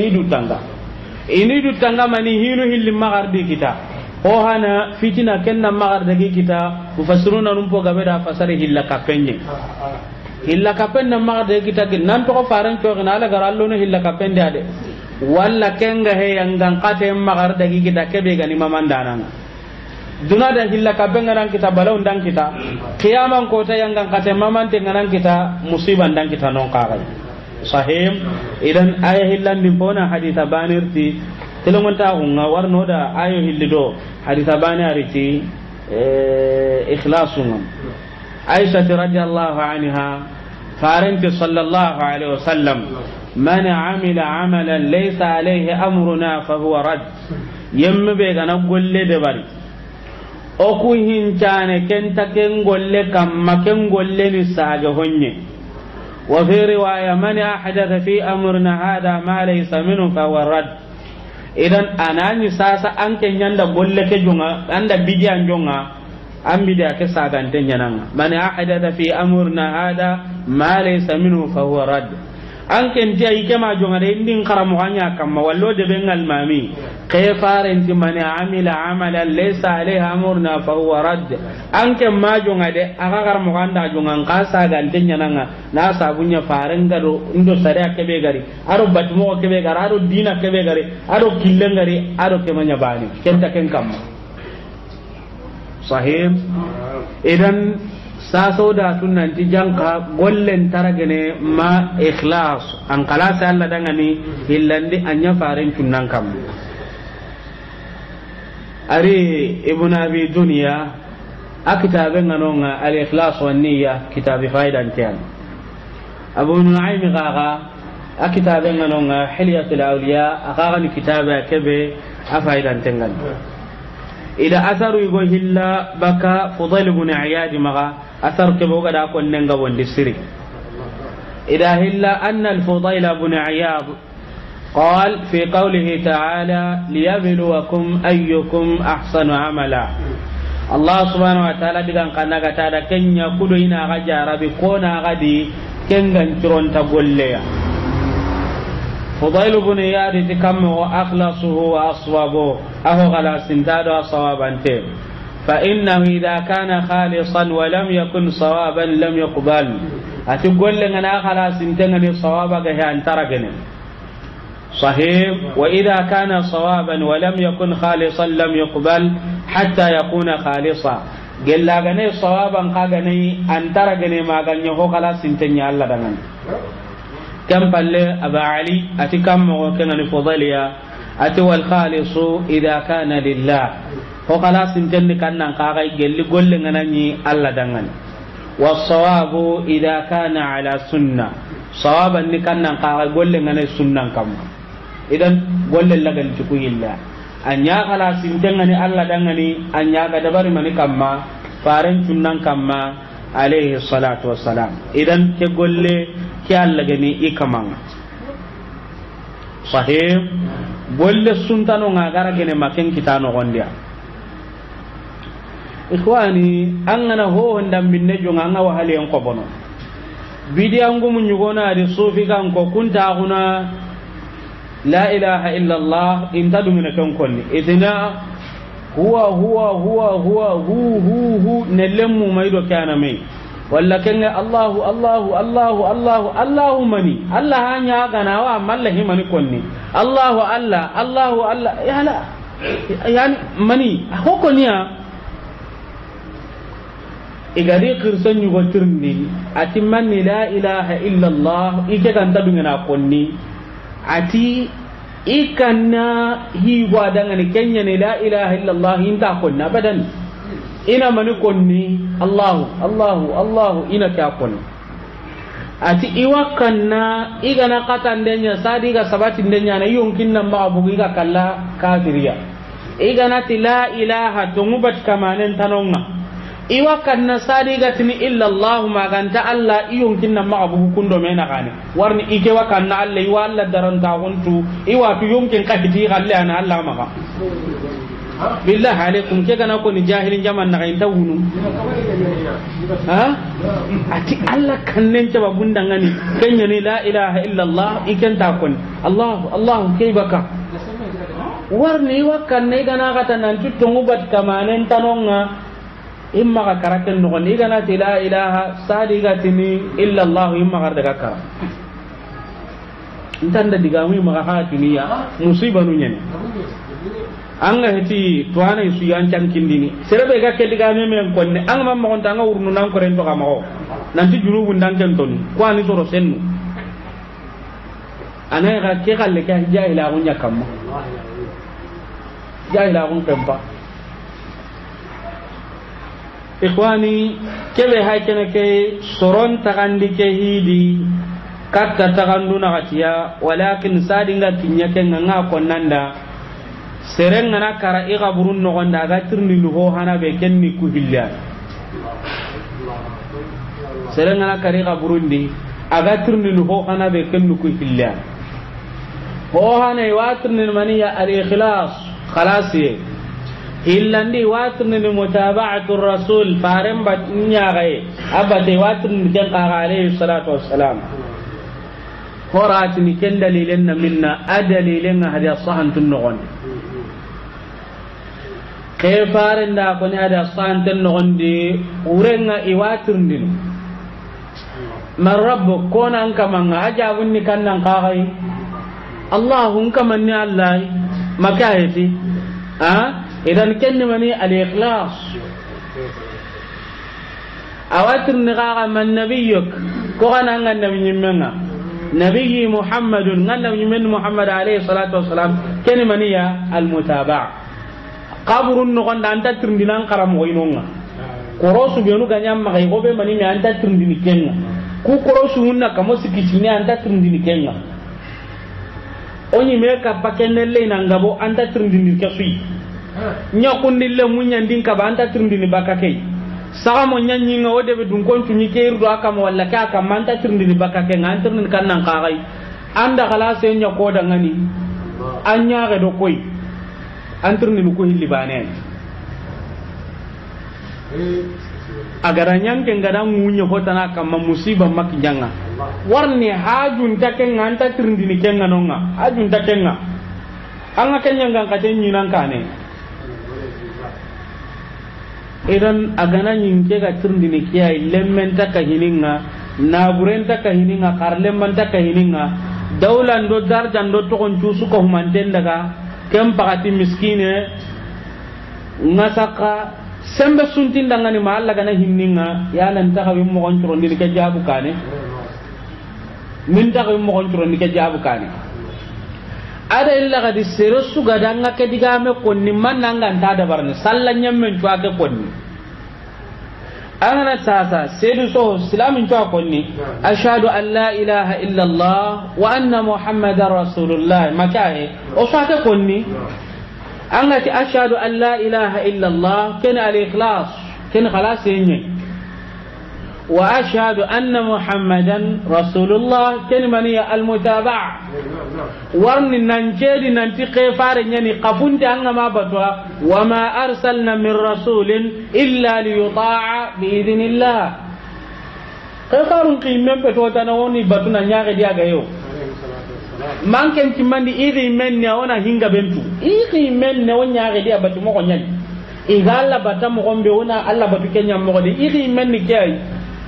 ini du tanga mani hinu hilli magardi kita o hana fitina kenna magardagi kita mufassiruna numpo gabe da fasari hilla kapenye hilla kapenna magade kita ke nan to faran to gina ala garallo no hilla kapende ade walla kenga he yangan kate magarde gi kita kebe gani mamandana duna da hilla kapenga ran kita balaw ndang kita qiyaman ko ta yangan kate mamante ngaran kita musiban ndang kita non kaga sahih idan aya hillan dimpona haditha banirti telongonta unga warno da ayo hillido haditha banariti ikhlasun عائشة رضي الله عنها فارنت صلى الله عليه وسلم من عمل عملا ليس عليه أمرنا فهو رد يم بيغا نقول لي دبري أكو هنتاني كنتا كنقول لي كما كنقول لي نساجه هني وفي رواية من أحدث في أمرنا هذا ما ليس منه فهو رد إذن أنا نساسا أنك يندا قول لك جونغا أندا بيجان جونغا ambi da ke sagante nyananga man ahdatha fi amrina hada ma laysa minhu fa huwa rad an ken ti ay kema jonga de ndin kharamo anya kamma wallo de bengal mami kayfaren ti man amila amalan laysa alayha amruna fa huwa rad an ken ma jonga de aga kharamo ganda jonga ka sagante nyananga na sabunya faren gado ndo sare kebe gari aro batmo kebe gari aro dina kebe gari aro killengari aro kemanya bani kenta ken kamma sahih idan saso da tunan ti janka gollen taragene ma ikhlas an kala sa Allah dangani hillandi anya faren tunan kam ari ibn abi dunya akitaben nanonga al ikhlas wan niyya kitabi faidan tiyan abu nu'aym gaga akitaben nanonga hilyatul awliya agaga ni kitaba kebe afaidan tengan ila asaru yugo hilla baka fudail ibn iyad maga asar ke boga da kon nenga wondi siri ila hilla anna al fudail ibn iyad قال في قوله تعالى ليبلوكم أيكم أحسن عملا الله سبحانه وتعالى دغان كنا غتا كenya kudo ina ga jarabi ko na gadi kengan ciron ta golleya فضيل بن ياد تكم وأخلصه وأصوابه أهو غلاس تاد صوابا تيم فإنه إذا كان خالصا ولم يكن صوابا لم يقبل أتقول لنا خلاص تنغني صوابا هي أن تركني صحيح وإذا كان صوابا ولم يكن خالصا لم يقبل حتى يكون خالصا قال لغني صوابا قاغني أن تركني ما غني هو خلاص تنغني الله دغني كم قال أبا علي أتكم وكان لفضليا أتوى الخالص إذا كان لله فخلاص انتن كان نقاقي قل لغنني ألا دغني والصواب إذا كان على سنة صوابا كان نقاقي قل لغني سنة كم إذن قل لغن تكوي الله أن يا خلاص انتن ألا دغني أن يا قدبر من كما فارن سنة كما عليه الصلاة والسلام إذن تقول ki alla gani ikamanga sahih bolle suntano ngagara gene maken kitano gondia ikhwani angana ho ndam binne jonga ngawa hali en ko bono bidiyangu mun yugona ri sufi kan ko kunta guna la ilaha illa allah inta dumina kan konni idina huwa hu nelemu maido kana mai walla kenga Allahu mani Allah hanya gana wa mallahi mani konni Allahu Allah ya la yani mani hokoniya igari kirsan yugo tirni ati manni la ilaha illa Allah ike kan tadungena konni ati ikanna hiwa dangane kenya ne la ilaha illa Allah inta konna badan ina mani konni Allahu ina kya konni ati iwakanna igana katandenya sadi ga sabatindenya na yonkin nan ma abu ga kalla kafiriya igana ti la ilaha to ngubat kamanen tanonga iwakanna sadi ga tini illa allah maganta allah yonkin nan ma abu kundo mena gane warni ike wakanna allah iwa allah daranta gontu iwa tu yonkin kakiti galle ana allah maka billah alaikum ke kana ko ni jahilin jaman na kain tawunu ha ati allah kannen ta babunda ngani kenya ni la ilaha illa allah iken ta kon allah allah kay baka warni wakan ne gana kata nan tutto ngubat kamanen tanonga imma ka karaken no ni gana ti la ilaha sadi gatini illa allah imma gar daga ka intanda digamu imma ha tuniya musibanu nyane anga heti to ana su yan cankindini serebe ga ke diga men konne anga mamma on tanga urnu nan ko ren to kama o nanti junubu ndan ken toni ko ani soro sennu ana ga ke kalle ka jahila gun yakamma jahila gun pempa ikhwani kebe haykene ke soron tagandi ke hidi katta taganduna gatiya walakin sadinga tinyake nga konnanda serengana kara iga burun no gonda ga tirni luho hana be kenni ku hilla serengana kara iga burundi aga tirni luho hana be kenni ku hilla ho hana watirni maniya al ikhlas khalasi hillandi watirni mutaba'atu rasul faram bat nyaagaye abate watirni ken qara alayhi salatu wassalam horatini ken dalilen minna adalilen hadiya sahantun no gonda kefaren da ko ni ada santen no gondi urenga iwatirndin man rabbu kona an kamanga ajabun ni kannan qagai allahun kamanni allah makayati idan kenni mani al ikhlas awatirni qaga man nabiyyuk ko kana ngan nabi nyimmenga nabiyyi muhammadun ngan nabi nyimmen muhammad alayhi salatu wassalam kenni mani ya al mutaba' qabrun no gonda anta tirndinan karam goinonga korosu benu ganyam magai gobe mani me anta tirndini kenga ku korosu hunna kamo sikitini anta tirndini kenga onyi me ka pakenelle nangabo anta tirndini kesui nyakundille munyandin ka ba anta tirndini bakakei saka mo nyanyi nga wode be dun kontu ni keiru aka mo walla ka ka manta tirndini bakake nga tirndini kannan kagai anda kala se nyakoda ngani anya ga do koi anturni ko hilli banen agara nyanke ngada munyo hotana kama musiba makijanga warni hajun taken nganta tirndini kenga nonga hajun takenga anga kenya nganga katenyi nan kane idan agana nyinke ga tirndini kiyai lemmen takahininga naburen takahininga karlemman takahininga dawlan do darjan do to kon cusu ko humanten daga kem pakati miskine ngasaka sembe suntin dangani ma Allah gana hinninga ya nan ta kawi mo kontro ni ke jabu kane min ta kawi mo kontro ni ke jabu kane ada illa gadi seresu gadanga ke digame konni man nanga ta da barne sallanya men to ake konni ana sasa sedu so islamin to konni ashhadu an la ilaha illa allah wa anna muhammadar rasulullah makae o sake konni angati ashhadu an la ilaha illa allah kana al ikhlas kana khalas yenye wa ashhadu anna muhammadan rasulullah kana maniya al mutaba' warni nanjedi nanti khefare nyani qafunti anga ma batwa wa ma arsalna min rasulin illa liyuta'a bi idhnillah khefarun qimem beto tanawoni batuna nyaage dia gayo manken timandi idi menne ona hinga bentu idi menne wonya ga dia batu mo ko nyali igalla batamu gombe ona alla batu kenya mo de idi menne kay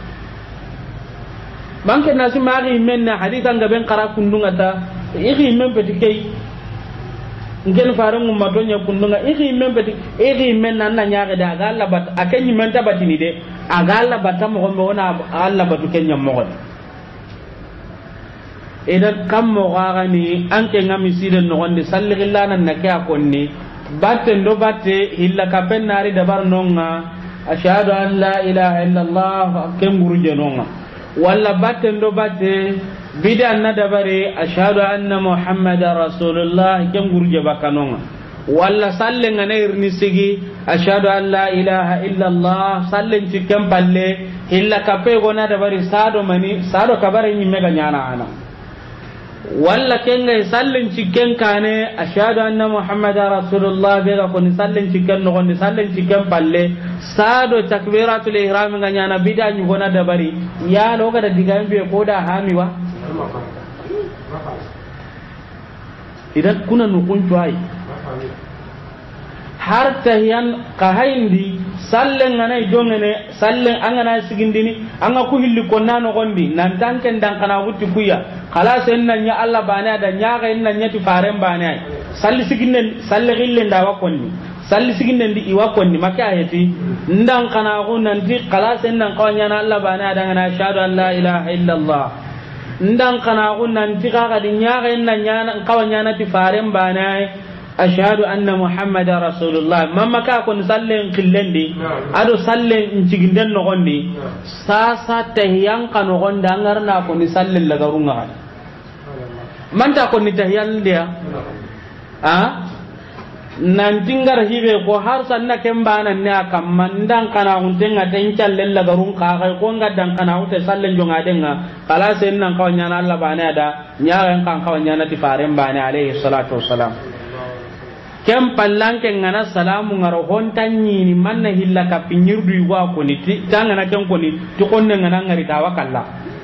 manken nasi mari menne hadithan ga ben qara kundunga ta idi men peti kay ngel faru ngum madonya kundunga idi men peti idi men nan nyaage da galla bat akenyi men tabatini de agalla batamu gombe ona alla batu kenya mo de idan kam mo gani anke ngami siden no gonde salligillana nakya konni batte do batte hilla kapenari dabar nonga ashhadu an la ilaha illa allah kem guruje nonga walla batten do batte bid'a na dabare ashhadu anna muhammadar rasulullah ken gurje bakanonga walla sallen ngana irni sigi ashhadu an la ilaha illa allah sallen cikken palle illa kape gona dabare sado kabare nyimme ga nyana ana walla kenga sallen cikken kane ashhadu anna muhammadar rasulullah be ga koni sallen cikken no koni sallen cikken palle sado takbiratul ihram ga nyana bid'a nyu gona dabari ya lo ga diga be ko da hamiwa idan kuna nukun tuai har tahiyan kahindi sallen ngana jongene sallen angana sigindini anga ku hilli konna no gondi nan tanken dan kana wutti kuya kala sen nan ya Allah bana da nyaga en nan nyati faren bana salli siginden salle gille ndawa konni salli siginden di iwa konni maka ayati ndan kana ko nan di kala sen nan kawanya na Allah bana da ngana shahadu an la ilaha illallah ndan kana ko nan ti kaga di nyaga en nan nyana kawanya na ti faren bana ashhadu anna muhammadar rasulullah mamma ka kon sallen killendi ado sallen ciginden no gondi sasa tahiyan kan no gonda ngarna ko ni sallen laga runga man ta ko ni tahiyan dia nan tingar hibe ko har sanna kembana ne akam mandan kana untenga ten challe laga run ka ga ko ngadan kana ute sallen jonga denga kala sen nan kawanya na Allah bana da nyaaren kan kawanya na ti faren bana alayhi salatu wassalam kem pallanke ngana salamu ngaro hontanyi ni manna hilla ka pinyirdu yuwa ko ni tangana ken ko ni to konne ngana ngari tawa kalla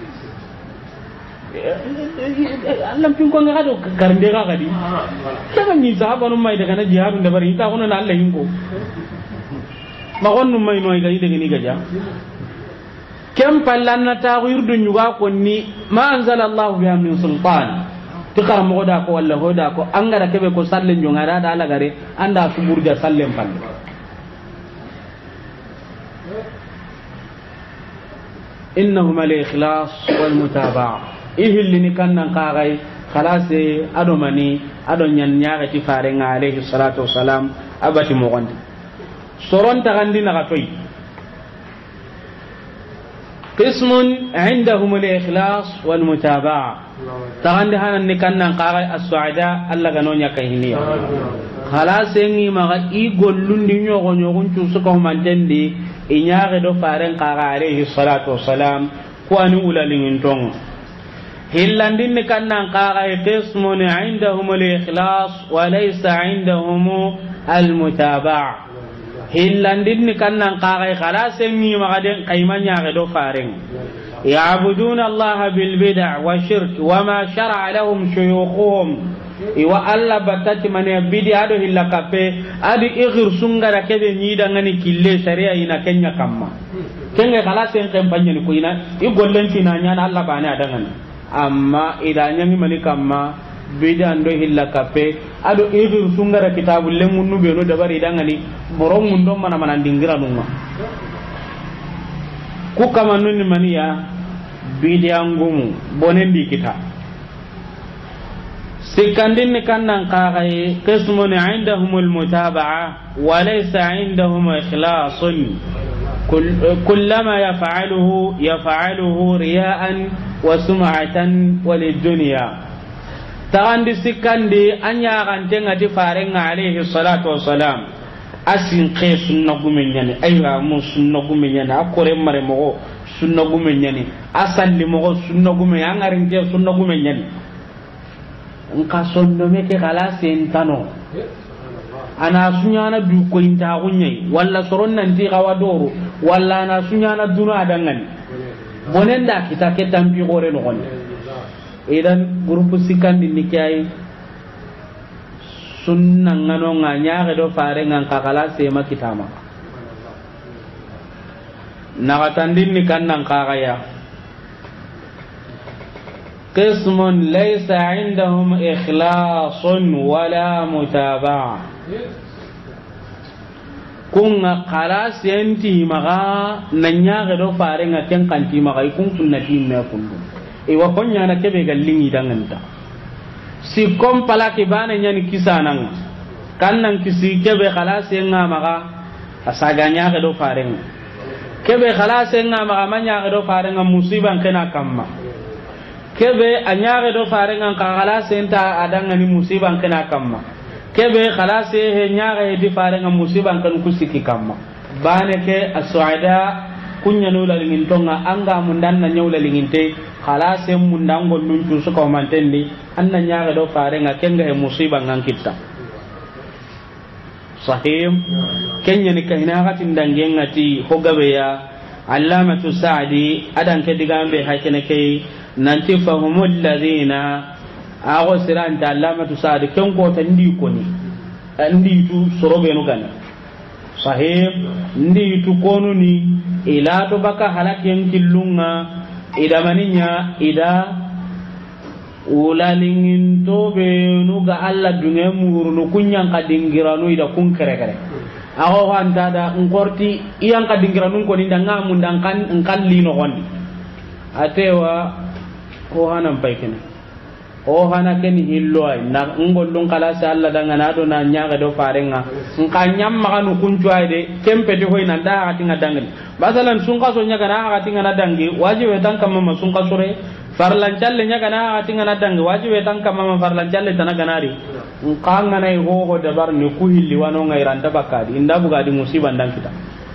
Allah pin ko ngado garnde ga gadi kaga ni sahaba no mai daga na jihadu da bari ta kono na Allah hinko ma gonnu mai no ga ide ni gaja kem pallanna ta yurdu yuwa ko ni ma anzala Allah biha min sultan tikar mo da ko walla hoda ko angara kebe ko sallen jonga da ala gare anda su burja sallen palle innahuma al ikhlas wal mutabaa ihillini kannan qagai khalase ado mani ado nyan nyaga ti farenga alayhi salatu wassalam abati mo gondi soron tagandi na gatoy qismun indahum al ikhlas wal mutabaa tagandi hanan ni kannan qaray as-su'ada alla ganonya kahiniya khalasengi maga i gollundi nyogo nyogun cu suko mantendi inyaare do faren qaga alayhi salatu wassalam ko ani ulalingin tong hillandin ni kannan qaray qismun indahum al-ikhlas wa laysa indahum al-mutabaa hillandin ni kannan qaray khalasengi maga den qaymanya do faren يعبدون الله بالبدع والشرك وما شرع لهم شيوخهم iwa alla batati mane bidi ado hilla kape adi igir sungara kebe nyida ngani kille sharia ina kenya kamma kenge kala sen kampanye ni kuina i gollen tina nyana alla bane adangan amma idanya mi mani kamma bidi ando hilla kape ado igir sungara kitabul lemunu be no dabari dangani borom mundo mana mana dingira numa ku kama nuni maniya bidiyangumu bonendi kita sikandin kannan qagai qismun indahumul mutabaa wa laysa indahum ikhlasun kullama yaf'aluhu riya'an wa sum'atan wa lidunya tagandi sikandi anya gantenga ti farenga alayhi salatu wassalam asin ke sunna gumenyani aywa mun sunna gumenyani akore mare mo sunna gumenyani asalli mo sunna gumenya ngarin ke sunna gumenyani nka sonno meke kala sentano ana sunyana du ko inta gunyai walla soron nan ti gawadoro walla ana sunyana duna adangani bonenda kita ke tampi gore no gonne idan grupu sikandi nikai sunna ngano nga nyaare do fare ngan kakala sema kitama nagatandin ni kannan kakaya qismun laysa indahum ikhlasun wala mutabaa kunga kala senti maga nanyaare do fare nga ken kanti maga ikun sunnati me kundu e wa konya na kebe gallingi danganta si kom pala ke bana nyani kisanan kannan kisi kebe khalas nga maga asaganya ke do faren kebe khalas nga magamanya do farenga musiban kana kamma kebe anyare do farenga khalas enta adanga ni musiban kana kamma kebe khalas he nyare di farenga musiban kan kusiki kamma bane ke as-su'ada kunya nula lingin tonga anga mundan na nyawla lingin te khalas mundan gonnun cu suka mantendi anna nyare do farenga kenga he musiban ngan kitta sahih kenya ni kahina gatin dangengati hogabe ya allamatu sa'di adan ke digambe hakene ke nanti fahumul ladina ago siranta allamatu sa'di ken ko tandi ko ni andi tu sorobe no kana sahih ndi tu kono ni ila to baka halaken killunga ida maninya ida ulalingin tobe nu ga alla dunge murunu kunyan kadingiranu ida kun kere kere aho hanta da ngorti iyang kadingiranu ko ni danga mundan kan lino gondi atewa ho hanan paikene o hana ken hillo ay na ngollun kala sa alla danga na do na nyaaga do farenga ngkanyam maganu kuncu ay de kempeti hoy nan da ati ngadangal basalan sunka so nyaga na ati ngana dangi wajibe tan kam ma sunka sore farlan challe nyaga na ati ngana dangi wajibe tan kam ma farlan challe tan ganari ngkanga nay ho dabar ni ku hilli wano ngairan tabakadi inda buga di musiban dan kita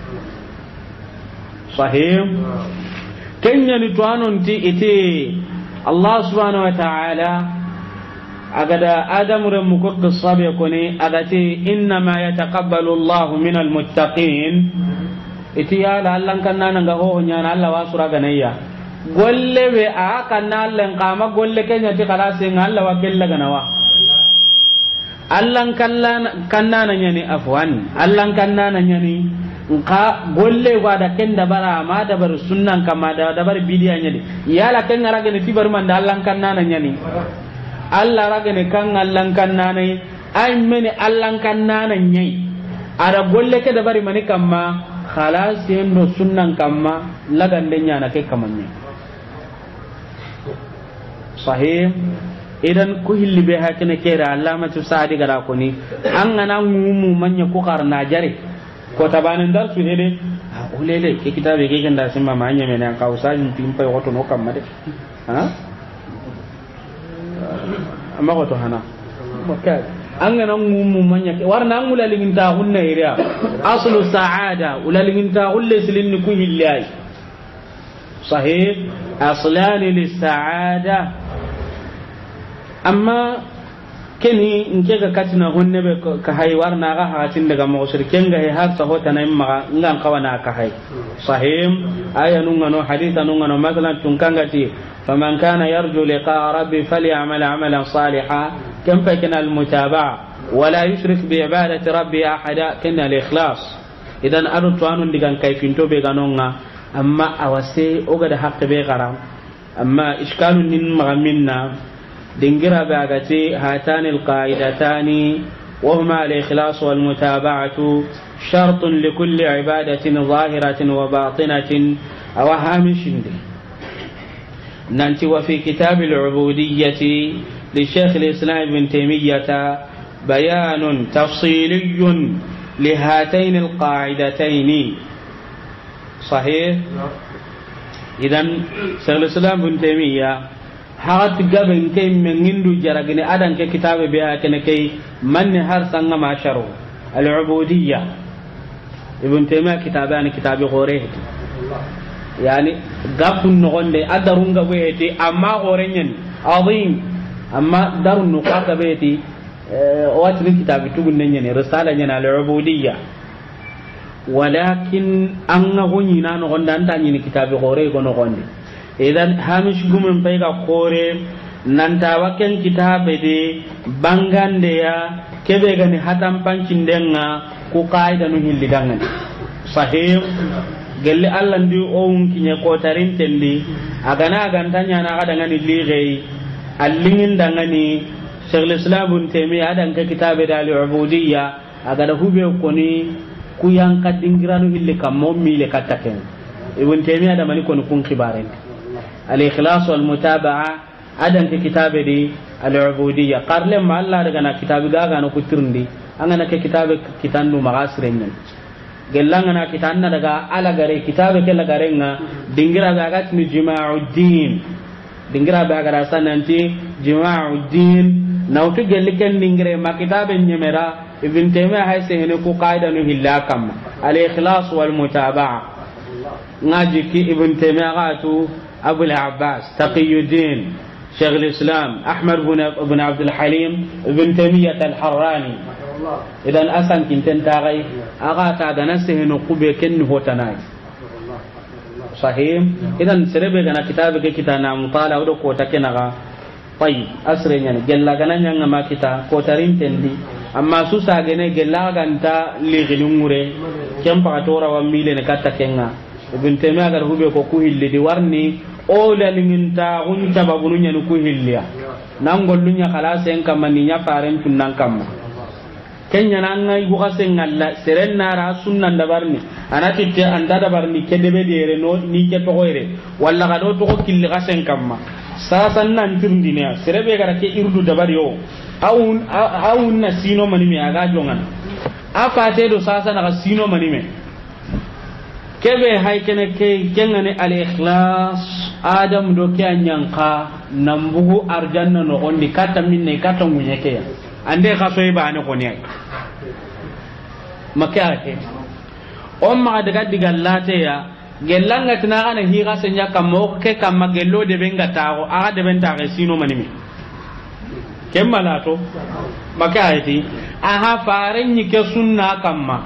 sahih kenya ni tuanon ti ite Allah subhanahu wa ta'ala agada adam remuko qissabe koni agati inna ma yataqabbalu Allah min almuttaqin itiya la allan kanana nga ho nyana Allah wasura ganayya golle be a kanna allan qama golle kenya ti khalas ngalla wa kella ganawa allan kannana nyani afwan allan kannana nyani nka golle wada ken dabara ma dabar sunnan kama dabar bidiya nyadi yala ken ngaraga ne tibar man dallan kannana nyani alla raga ne kan allan kannana ay meni allan kannana nyai ara golle ke dabari mani kamma khalas yendo sunnan kamma lagande nyana ke kamanya sahih idan ku hilli be hakene kera allama tu saadi gara koni an ngana ngumu manya ku karna jare ko tabanin dar su hede ulele ke kitabe ke ganda simma manya mena ka usajin timpa yoto no kamma de ha amma ko to hana makka an ga nan mummu manya warna an ulalin ta hunna iriya aslu sa'ada ulalin ta ulle silin ku hillai sahih aslan lis sa'ada amma keni nke ga katina honne be ka hay warna ga hatin daga mawsir kenga he har sahota na imma ngan kawana ka hay sahim aya nunga no haditha nunga no masalan tunkanga ti faman kana yarju liqa rabbi falyamal amalan salihan kam fa kana al mutaba'a wala yushrik bi ibadati rabbi ahada kana al ikhlas idan adu tuanu digan kayfinto be ganonga amma awase oga da haqqe be garam amma iskalun nin magaminna دنجرا باغتي هاتان القاعدتان وهما الإخلاص والمتابعة شرط لكل عبادة ظاهرة وباطنة أو هامش ننتي وفي كتاب العبودية للشيخ الإسلام ابن تيمية بيان تفصيلي لهاتين القاعدتين صحيح إذن شيخ الإسلام ابن تيمية hagat gaben kay men ngindu jaragene adan ke kitabe be akene kay man har sanga ma sharu al ubudiyya ibn taymiya kitabani kitabe gore yani gafun no gonde adarunga weti amma gore nyen azim amma darun no ka beti watni kitabe tugun nyen risala nyen al ubudiyya walakin an gonni na no gonda anta nyen kitabe gore go no gonde idan hamish gumen payga kore nanta waken kitabe de bangande ya kebe gani hatam pancindenga ku qaida no hilli dangan sahih gelle allah ndi on kinye ko tarin tendi agana gantanya na kada ngani ligei allingin dangani Sheikh Islam Ibn Taymiyyah adan ka kitabe da al-ubudiyya agada hube ko ni ku yang kadingiranu hilli kam mom mi le kataken Ibn Taymiyyah da mani ko kun khibaren al-ikhlas wal mutaba'a adan ke kitabe di al-ubudiyya qarle ma Allah daga na kitabe gaga no kutirndi angana ke kitabe kitandu magasrenyen gellangana kita anna daga ala gare kitabe ke la garenga dingira ga gatni jima'uddin dingira ba ga sananti jima'uddin nawtu gelliken dingire ma kitabe nyemera ibn taymiya hay sehne ku qaida no hillakam al ikhlas wal mutaba'a ngaji ki ibn taymiya gatu abu al abbas taqiyuddin شيخ الإسلام أحمد بن عبد الحليم ابن تيمية الحراني إذا أسان كنتن تاغي أغاتا دنسه نقوبة كن هو تناي صحيح إذا سربي كنا كتابك كتانا مطالع ودو كوتا كنغا طيب أسرين يعني جلا كنا نعم ما كتا كوتارين تندي أما سوسا جنا جلا كنتا لغلومره كم بقطورا وميلين كتا كنا ابن تيمية أقول هو بيكو اللي ديوارني o la linginta gunta babununya nuku hilliya nan gollunya khalasen kamma ninya faren tunnan kamma kenya nan ngai buka sengalla serenna ra sunnan dabarni anati te anda dabarni kedebe dere no ni ke to hoire walla ga do to killi gasen kamma sasan nan tirndina serebe gara ke irdu dabari yo awun na sino mani me aga jongan afa te do sasa na sino mani me kebe hay kene ke kengane al ikhlas adam do ke anyanka nambugu arjanna no gondi kata minne kata munyeke ande khaso ibane ko ne makake on ma daga digallate ya gellanga tina kana hi gase nya kammo ke kamma gello de benga tago aga de benta ga sino manimi kemmala to makake aha faren ni ke sunna kamma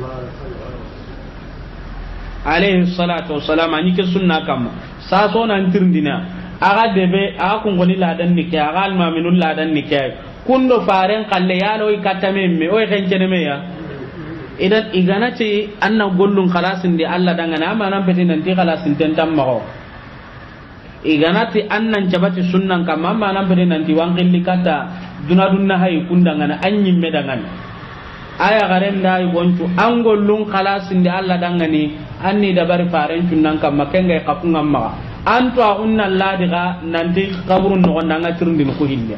alayhi salatu wassalam ani ke sunna kamma sa so nan tirndina aga debe aga kun goni ladan nike aga almaminul ladan nike kundo faren kalle yalo ikatame me o kencene me ya idan iganati anna gollun khalasin di alla dangana ama nan peti nan ti khalasin tentam mako iganati annan jabati sunnan kamma ama nan peti nan ti wangilli kata dunadunna hay kundangana anyim me dangana aya garen da yi gontu an gollun khalasin di alla dangani anni dabari faren tunnan kam makenga kapunga ma antu unna ladiga nanti qabrun no ndanga tirndin ko hilya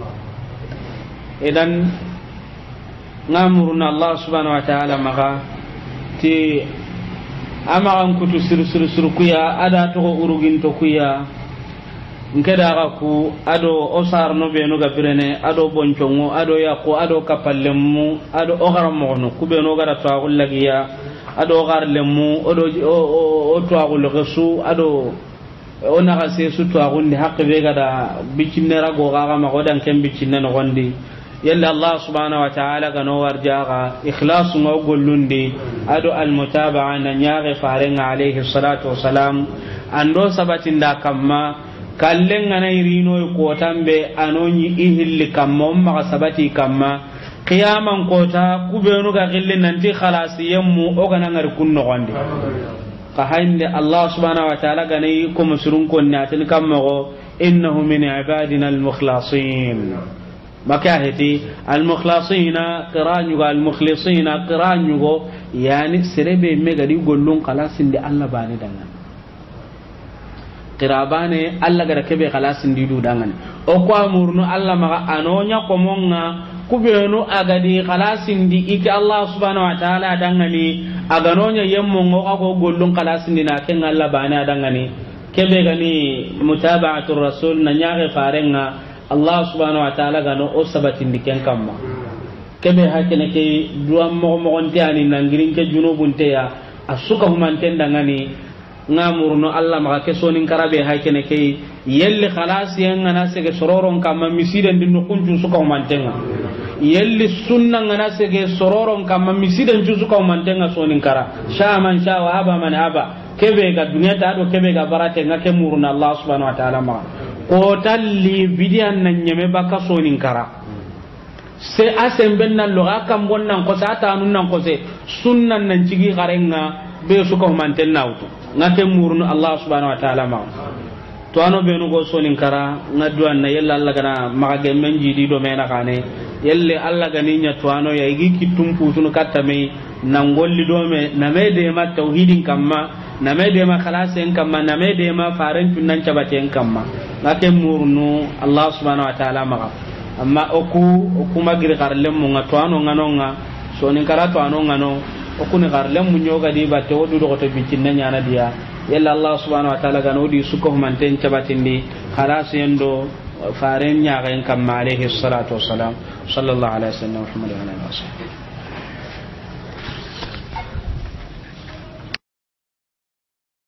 idan ngamuruna Allah subhanahu wa ta'ala maka ti amaran kutu sir kuya ada to urugin to kuya nkeda ga ku ado osar no be no gabirene ado bonchongo ado yaqo ado kapallemu ado ogaramo no kubeno gara taagul lagiya ado garlemu odo o taagul gesu ado ona ga se su taagul ni hakke be gada bicinne rago ga ma godan ken bicinne no gondi yalla Allah subhanahu wa ta'ala ga no warjaga ikhlasu ngo gollundi ado al mutaba'a na nyaage farenga alayhi salatu wassalam ando sabatinda kamma kallen ngana irino ko tambe anoni ihilli kamma umma sabati kamma qiyaman kota kubenu ga gillen nanti khalasi yemmu o gana ngar kunno gonde ka hande Allah subhanahu wa ta'ala gane ko musrun ko natin kamma go innahu min ibadina al mukhlasin makahati al mukhlasina qiranyu al mukhlisina qiranyu go yani serebe megadi gollun khalasin de Allah bani dangan qirabane alla gara kebe khalasin didu dangan o ko amurnu alla maga anonya ko monga kubenu agadi khalasin di iki Allah subhanahu wa ta'ala dangani aganonya yemmo ngo ko gollun khalasin dina ken alla bana dangani kebe gani mutaba'atu rasul na nyaage farenga Allah subhanahu wa ta'ala gano o sabatin diken kamma kebe hakene ke duam mo ngonti ani nangirin ke junubun te ya asuka humanten dangani ngamurno Allah maka kesonin karabe hakene ke yelli khalas yanga sege sororon kamma misiden dinno kunju suka mantenga yelli sunna ngana sege sororon kamma misiden ju suka mantenga sonin kara shaman sha wa aba man aba kebe ga dunya ta do kebe ga barate ngake murna Allah subhanahu wa ta'ala ma ko talli bidian nan nyeme baka sonin kara se asemben nan lo akam bonnan ko sa ta nun nan ko se sunnan nan cigi garenga be suka mantenna auto ngate murnu Allah subhanahu wa ta'ala ma to ano be no go sonin kara ngaduan na yella Allah gana maga gemmen jidi do mena kane yelle Allah gani nya to ano ya igi kitum putun katta me nangolli do me na me de ma tauhidin kamma na me de ma khalasen kamma na me de ma faran tunnan cabaten kamma ngate murnu Allah subhanahu wa ta'ala ma amma oku magir garlem mo ngato ano nganonga sonin kara to ano ngano o kuni garlem mun yoga di batte wodu do to bicinna nyana dia yalla Allah subhanahu wa ta'ala gano di suko manten cabatindi khalas yendo faren nya ga en kam alayhi salatu wassalam sallallahu alaihi wasallam muhammad wa alihi wasallam